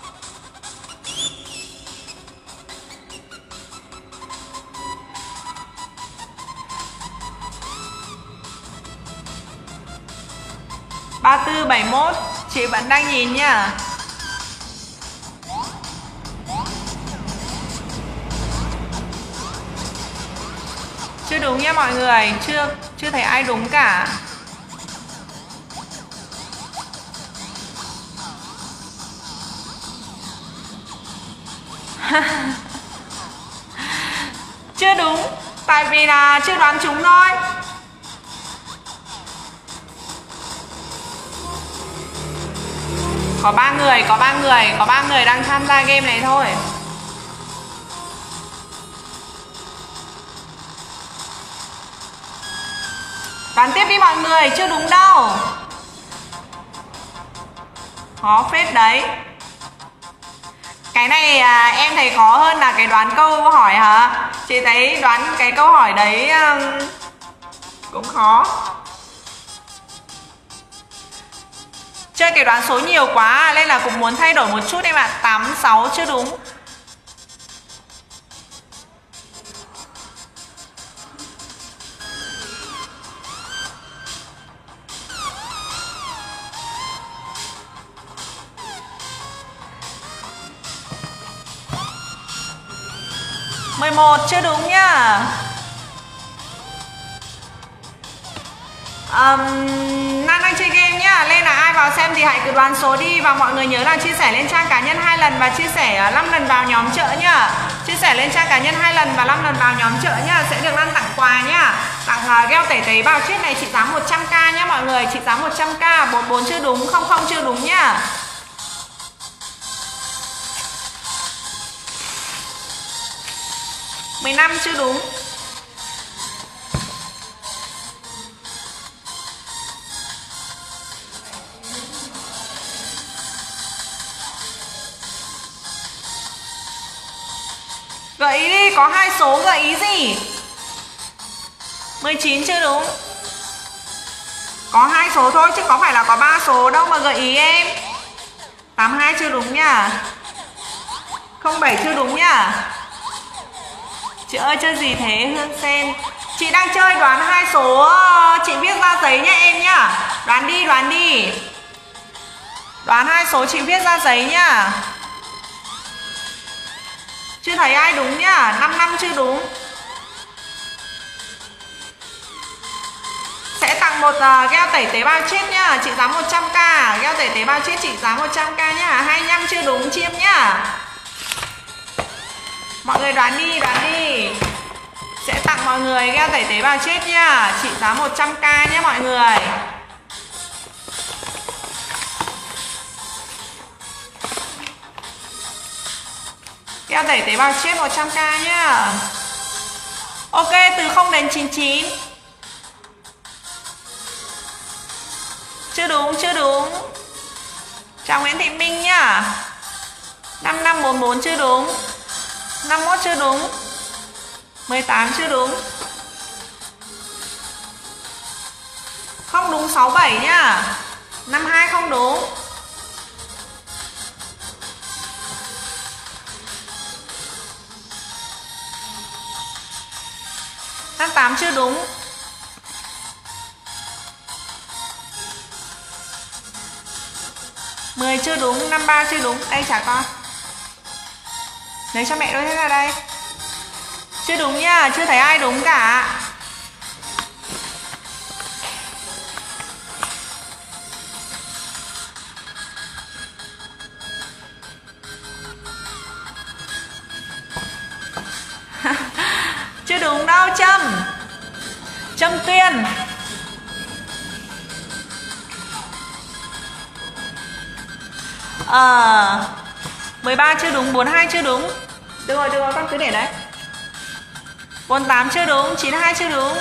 [SPEAKER 1] ba tư bảy mốt. Chị vẫn đang nhìn nhá. Chưa đúng nhé mọi người. Chưa chưa thấy ai đúng cả. Chưa đúng. Tại vì là chưa đoán trúng thôi. Có ba người, có ba người, có ba người đang tham gia game này thôi. Đoán tiếp đi mọi người, chưa đúng đâu. Khó phết đấy. Cái này à, em thấy khó hơn là cái đoán câu hỏi hả? Chị thấy đoán cái câu hỏi đấy um, cũng khó. Chơi cái đoán số nhiều quá nên là cũng muốn thay đổi một chút em ạ. tám sáu chưa đúng. mười một chưa đúng nhá. um, Nan đang chơi game nhá, nên là ai vào xem thì hãy cứ đoán số đi. Và mọi người nhớ là chia sẻ lên trang cá nhân hai lần và chia sẻ năm lần vào nhóm chợ nhá. Chia sẻ lên trang cá nhân hai lần và năm lần vào nhóm chợ nhá, sẽ được Lan tặng quà nhá. Tặng uh, gel tẩy tế bào chết này trị giá một trăm k nhá mọi người, trị giá một trăm k. bốn bốn chưa đúng, không không chưa đúng nhá. mười lăm chưa đúng. Gợi ý đi, có hai số gợi ý gì? mười chín chưa đúng. Có hai số thôi chứ có phải là có ba số đâu mà gợi ý em. tám mươi hai chưa đúng nhá. không bảy chưa đúng nhá. Chị ơi chơi gì thế Hương Sen? Chị đang chơi đoán hai số, chị viết ra giấy nhá em nhá. Đoán đi, đoán đi. Đoán hai số chị viết ra giấy nhá. Chưa thấy ai đúng nhá. năm năm chưa đúng. Sẽ tặng một uh, gel tẩy tế bào chết nhá, trị giá một trăm k. Gel tẩy tế bào chết trị giá một trăm k nhá. hai mươi lăm chưa đúng Chiêm nhá. Mọi người đoán đi, đoán đi. Sẽ tặng mọi người gel tẩy tế bào chết nhá, trị giá một trăm k nhé mọi người. Gel tẩy tế bào chết một trăm k nhá. Ok, từ không đến chín chín. Chưa đúng, chưa đúng. Chào Nguyễn Thị Minh nhá. năm năm bốn bốn chưa đúng. năm mươi mốt chưa đúng. mười tám chưa đúng. Không đúng sáu mươi bảy nhá. năm mươi hai không đúng. năm mươi tám chưa đúng. mười chưa đúng, năm mươi ba chưa đúng. Đây trả con. Lấy cho mẹ đôi hết ra đây. Chưa đúng nha, chưa thấy ai đúng cả. Chưa đúng đâu Trâm. Trâm Tuyên. Ờ mười ba chưa đúng, bốn mươi hai chưa đúng. Được rồi, được rồi, con cứ để đấy. bốn mươi tám chưa đúng, chín mươi hai chưa đúng.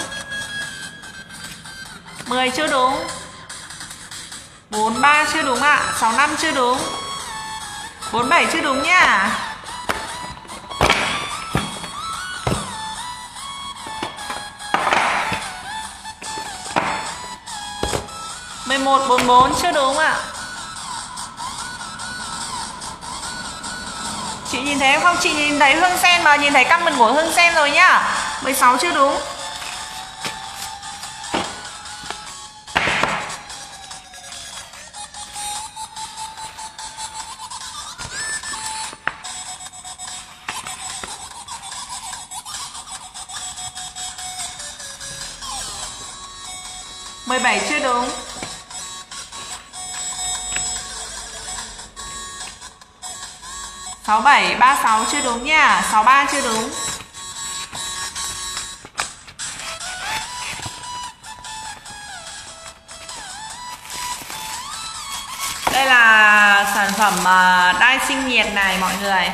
[SPEAKER 1] mười chưa đúng. bốn mươi ba chưa đúng ạ, à. sáu mươi lăm chưa đúng. bốn mươi bảy chưa đúng nhá. mười một, bốn mươi bốn chưa đúng ạ. À. Chị nhìn thấy không? Chị nhìn thấy Hương Sen mà, nhìn thấy comment của Hương Sen rồi nhá. mười sáu chưa đúng. mười bảy chưa đúng. sáu mươi bảy, ba mươi sáu chưa đúng nha. sáu mươi ba chưa đúng. Đây là sản phẩm uh, đai sinh nhiệt này mọi người.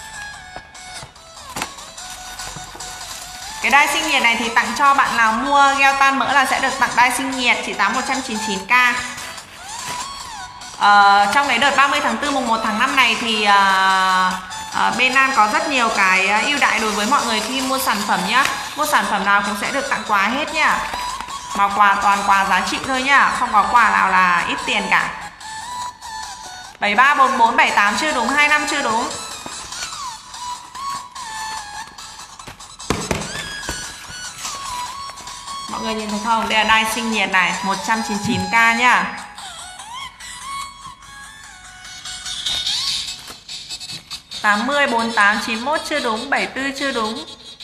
[SPEAKER 1] Cái đai sinh nhiệt này thì tặng cho bạn nào mua gel tan mỡ là sẽ được tặng đai sinh nhiệt trị giá một trăm chín mươi chín k. Ờ, trong cái đợt ba mươi tháng tư mùng một tháng năm này thì uh, uh, bên An có rất nhiều cái ưu đãi đối với mọi người khi mua sản phẩm nhá. Mua sản phẩm nào cũng sẽ được tặng quà hết nhá. Mà quà toàn quà giá trị thôi nhá, không có quà nào là ít tiền cả. bảy ba, bốn bốn, bảy tám chưa đúng, hai mươi lăm chưa đúng. Mọi người nhìn thấy không? Đây là đai sinh nhiệt này, một trăm chín mươi chín k nhá. tám mươi, bốn mươi tám, chín mươi mốt chưa đúng, bảy mươi tư chưa đúng.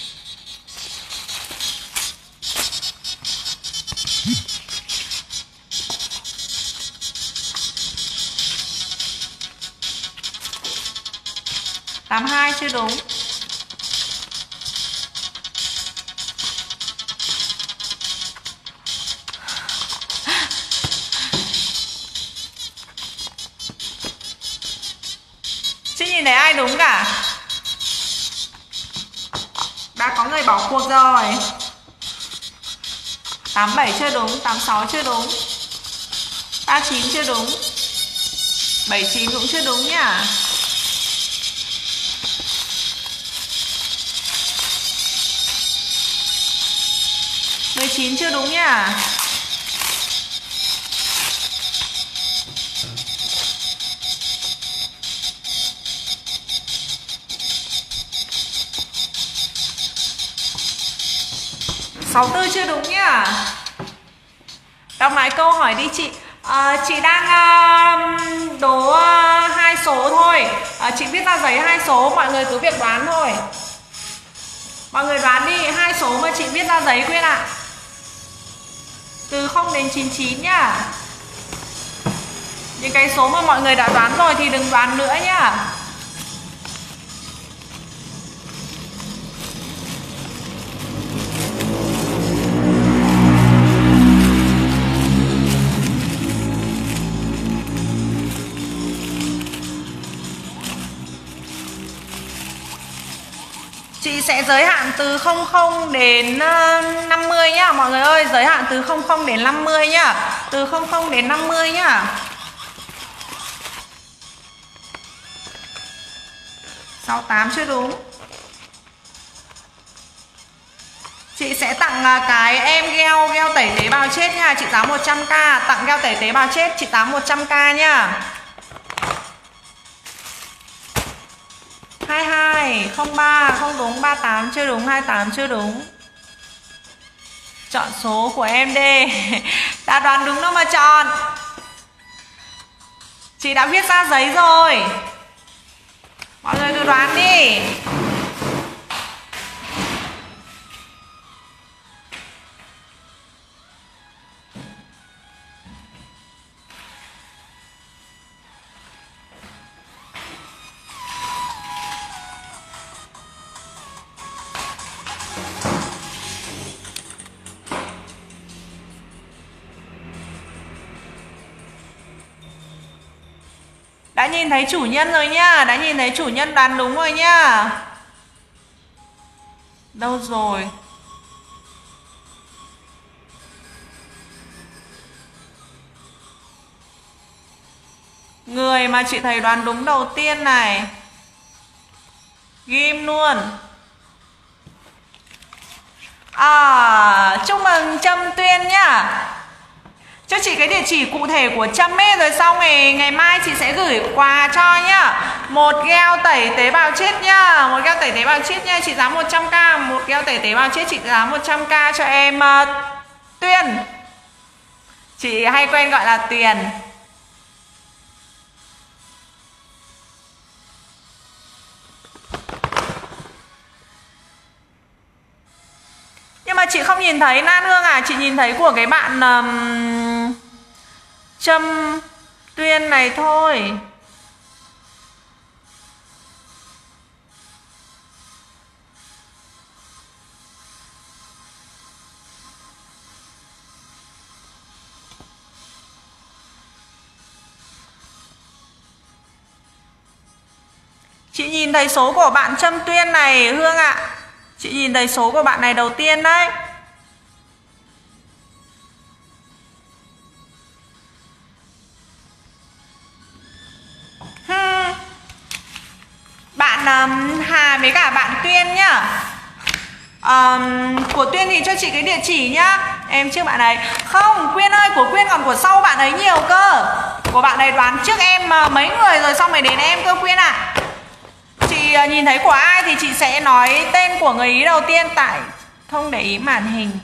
[SPEAKER 1] tám mươi hai chưa đúng. Chứ nhìn thấy ai đúng cả. đã có người bỏ cuộc rồi. Tám bảy chưa đúng, tám sáu chưa đúng, ba chín chưa đúng, bảy chín cũng chưa đúng nhá. mười chín chưa đúng nhá. sáu tư chưa đúng nhá. Đọc lại câu hỏi đi chị. À, chị đang uh, đố uh, hai số thôi. À, chị viết ra giấy hai số, mọi người cứ việc đoán thôi. Mọi người đoán đi, hai số mà chị viết ra giấy Quyên ạ. À. Từ không đến chín chín nhá. Những cái số mà mọi người đã đoán rồi thì đừng đoán nữa nhá. Chị sẽ giới hạn từ không không đến năm mươi nhá. Mọi người ơi, giới hạn từ không không đến năm mươi nhá. Từ không không đến năm mươi nhá. sáu tám chưa đúng. Chị sẽ tặng cái em gheo gheo tẩy tế bào chết nha. Chị giá một trăm k. Tặng gheo tẩy tế bào chết chị giá một trăm k nhá. hai hai không ba không đúng, ba tám chưa đúng, hai tám chưa đúng. Chọn số của em đi. Đã đoán đúng đâu mà chọn. Chị đã viết ra giấy rồi. Mọi người cứ đoán đi. Đã nhìn thấy chủ nhân rồi nhá. Đã nhìn thấy chủ nhân đoán đúng rồi nhá. Đâu rồi? Người mà chị thấy đoán đúng đầu tiên này, ghim luôn. À, chúc mừng Trâm Tuyên nhá. Cho chị cái địa chỉ cụ thể của Trâm ấy, rồi xong rồi ngày mai chị sẽ gửi quà cho nhá. Một gheo tẩy tế bào chết nhá. Một gheo tẩy tế bào chết nhá. Chị giá một trăm k. Một gheo tẩy tế bào chết chị giá một trăm k cho em uh, Tuyên. Chị hay quen gọi là Tuyền. Nhưng mà chị không nhìn thấy Lan Hương à. Chị nhìn thấy của cái bạn um, Trâm Tuyên này thôi. Chị nhìn thấy số của bạn Trâm Tuyên này Hương ạ. À. Chị nhìn thấy số của bạn này đầu tiên đấy. Hmm. Bạn um, Hà với cả bạn Tuyên nhá. um, Của Tuyên thì cho chị cái địa chỉ nhá. Em trước bạn ấy. Không, Quyên ơi, của Quyên còn của sau bạn ấy nhiều cơ. Của bạn ấy đoán trước em mấy người rồi xong rồi đến em cơ Quyên ạ. À. Chị nhìn thấy của ai thì chị sẽ nói tên của người ý đầu tiên. Tại không để ý màn hình.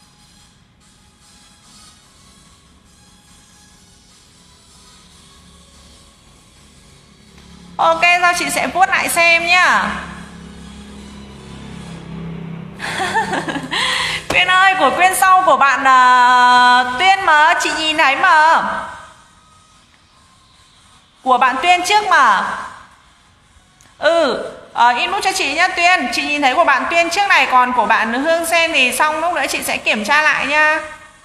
[SPEAKER 1] Ok, rồi chị sẽ vuốt lại xem nhá. Quyên ơi, của Quyên sau của bạn uh, Tuyên mà. Chị nhìn thấy mà. Của bạn Tuyên trước mà. Ừ, uh, inbox cho chị nhá Tuyên. Chị nhìn thấy của bạn Tuyên trước này. Còn của bạn Hương Sen thì xong lúc nữa chị sẽ kiểm tra lại nha.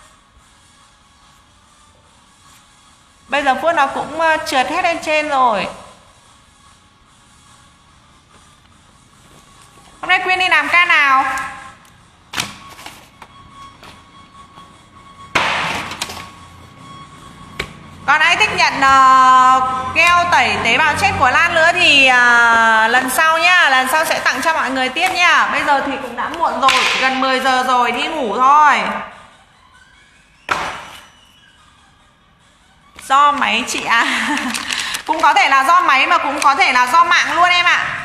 [SPEAKER 1] Bây giờ phút nó cũng uh, trượt hết lên trên rồi. Hôm nay Quyên đi làm ca nào? Còn ai thích nhận uh, keo tẩy tế bào chết của Lan nữa thì uh, lần sau nhá, lần sau sẽ tặng cho mọi người tiếp nhá. Bây giờ thì cũng đã muộn rồi, gần mười giờ rồi, đi ngủ thôi. Do máy chị à? Cũng có thể là do máy mà cũng có thể là do mạng luôn em ạ.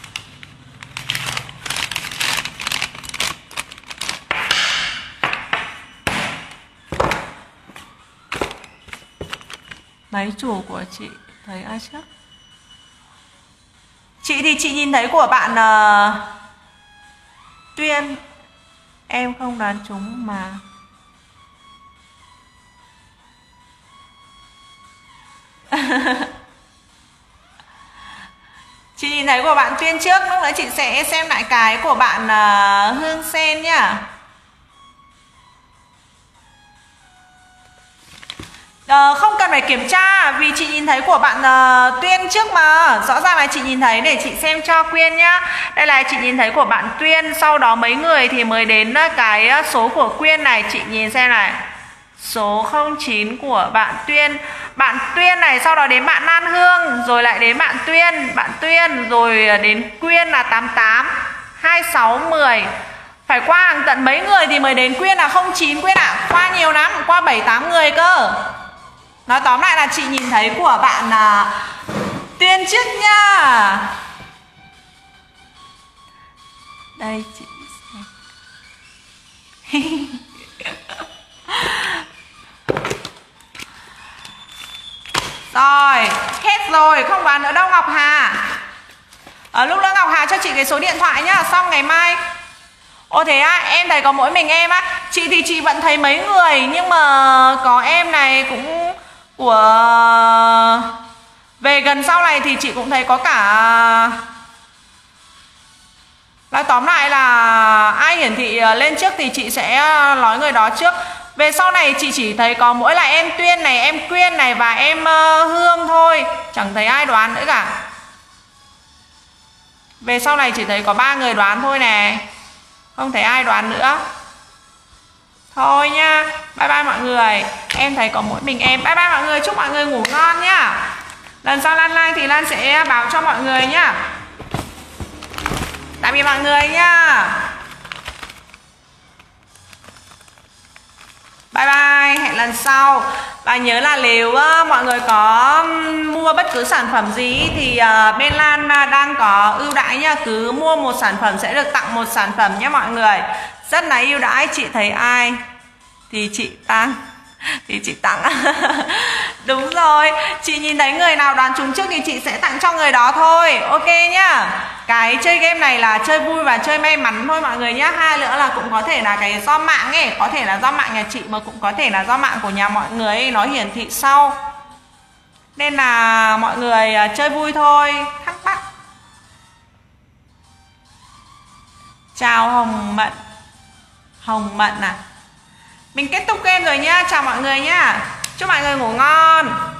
[SPEAKER 1] Máy chủ của chị thấy ai trước? Chị thì chị nhìn thấy của bạn uh, Tuyên. Em không đoán trúng mà. Chị nhìn thấy của bạn Tuyên trước. Lúc đấy chị sẽ xem lại cái của bạn uh, Hương Sen nhá. Uh, không cần phải kiểm tra vì chị nhìn thấy của bạn uh, Tuyên trước mà. Rõ ràng là chị nhìn thấy, để chị xem cho Quyên nhá. Đây là chị nhìn thấy của bạn Tuyên, sau đó mấy người thì mới đến cái số của Quyên này. Chị nhìn xem này, số không chín của bạn Tuyên. Bạn Tuyên này, sau đó đến bạn Lan Hương, rồi lại đến bạn Tuyên, bạn Tuyên, rồi đến Quyên là tám tám, hai sáu, mười. Phải qua hàng tận mấy người thì mới đến Quyên là không chín Quyên ạ. À. Qua nhiều lắm, qua bảy tám người cơ. Nói tóm lại là chị nhìn thấy của bạn là Tuyên trước nha. Đây chị xem. Rồi, hết rồi, không đoán nữa đâu Ngọc Hà. Ở lúc nữa Ngọc Hà cho chị cái số điện thoại nhá, xong ngày mai. Ồ thế á, em thấy có mỗi mình em á. Chị thì chị vẫn thấy mấy người, nhưng mà có em này cũng của về gần sau này thì chị cũng thấy có cả. Nói tóm lại là ai hiển thị lên trước thì chị sẽ nói người đó trước. Về sau này chị chỉ thấy có mỗi là em Tuyên này, em Quyên này và em uh, Hương thôi. Chẳng thấy ai đoán nữa cả. Về sau này chỉ thấy có ba người đoán thôi nè. Không thấy ai đoán nữa. Thôi nha, bye bye mọi người. Em thấy có mỗi mình em. Bye bye mọi người, chúc mọi người ngủ ngon nhá. Lần sau Lan live thì Lan sẽ báo cho mọi người nhá. Tạm biệt mọi người nhá. Bye bye, hẹn lần sau. Và nhớ là nếu uh, mọi người có mua bất cứ sản phẩm gì thì uh, bên Lan uh, đang có ưu đãi nha. Cứ mua một sản phẩm sẽ được tặng một sản phẩm nhé mọi người. Rất là ưu đãi, chị thấy ai thì chị tăng thì chị tặng. Đúng rồi, chị nhìn thấy người nào đoán trúng trước thì chị sẽ tặng cho người đó thôi. Ok nhá. Cái chơi game này là chơi vui và chơi may mắn thôi mọi người nhá. Hai nữa là cũng có thể là cái do mạng ấy, có thể là do mạng nhà chị mà cũng có thể là do mạng của nhà mọi người ấy, nó hiển thị sau. Nên là mọi người chơi vui thôi. Thắc mắc. Chào Hồng Mận. Hồng Mận à. Mình kết thúc game rồi nhá. Chào mọi người nhá. Chúc mọi người ngủ ngon.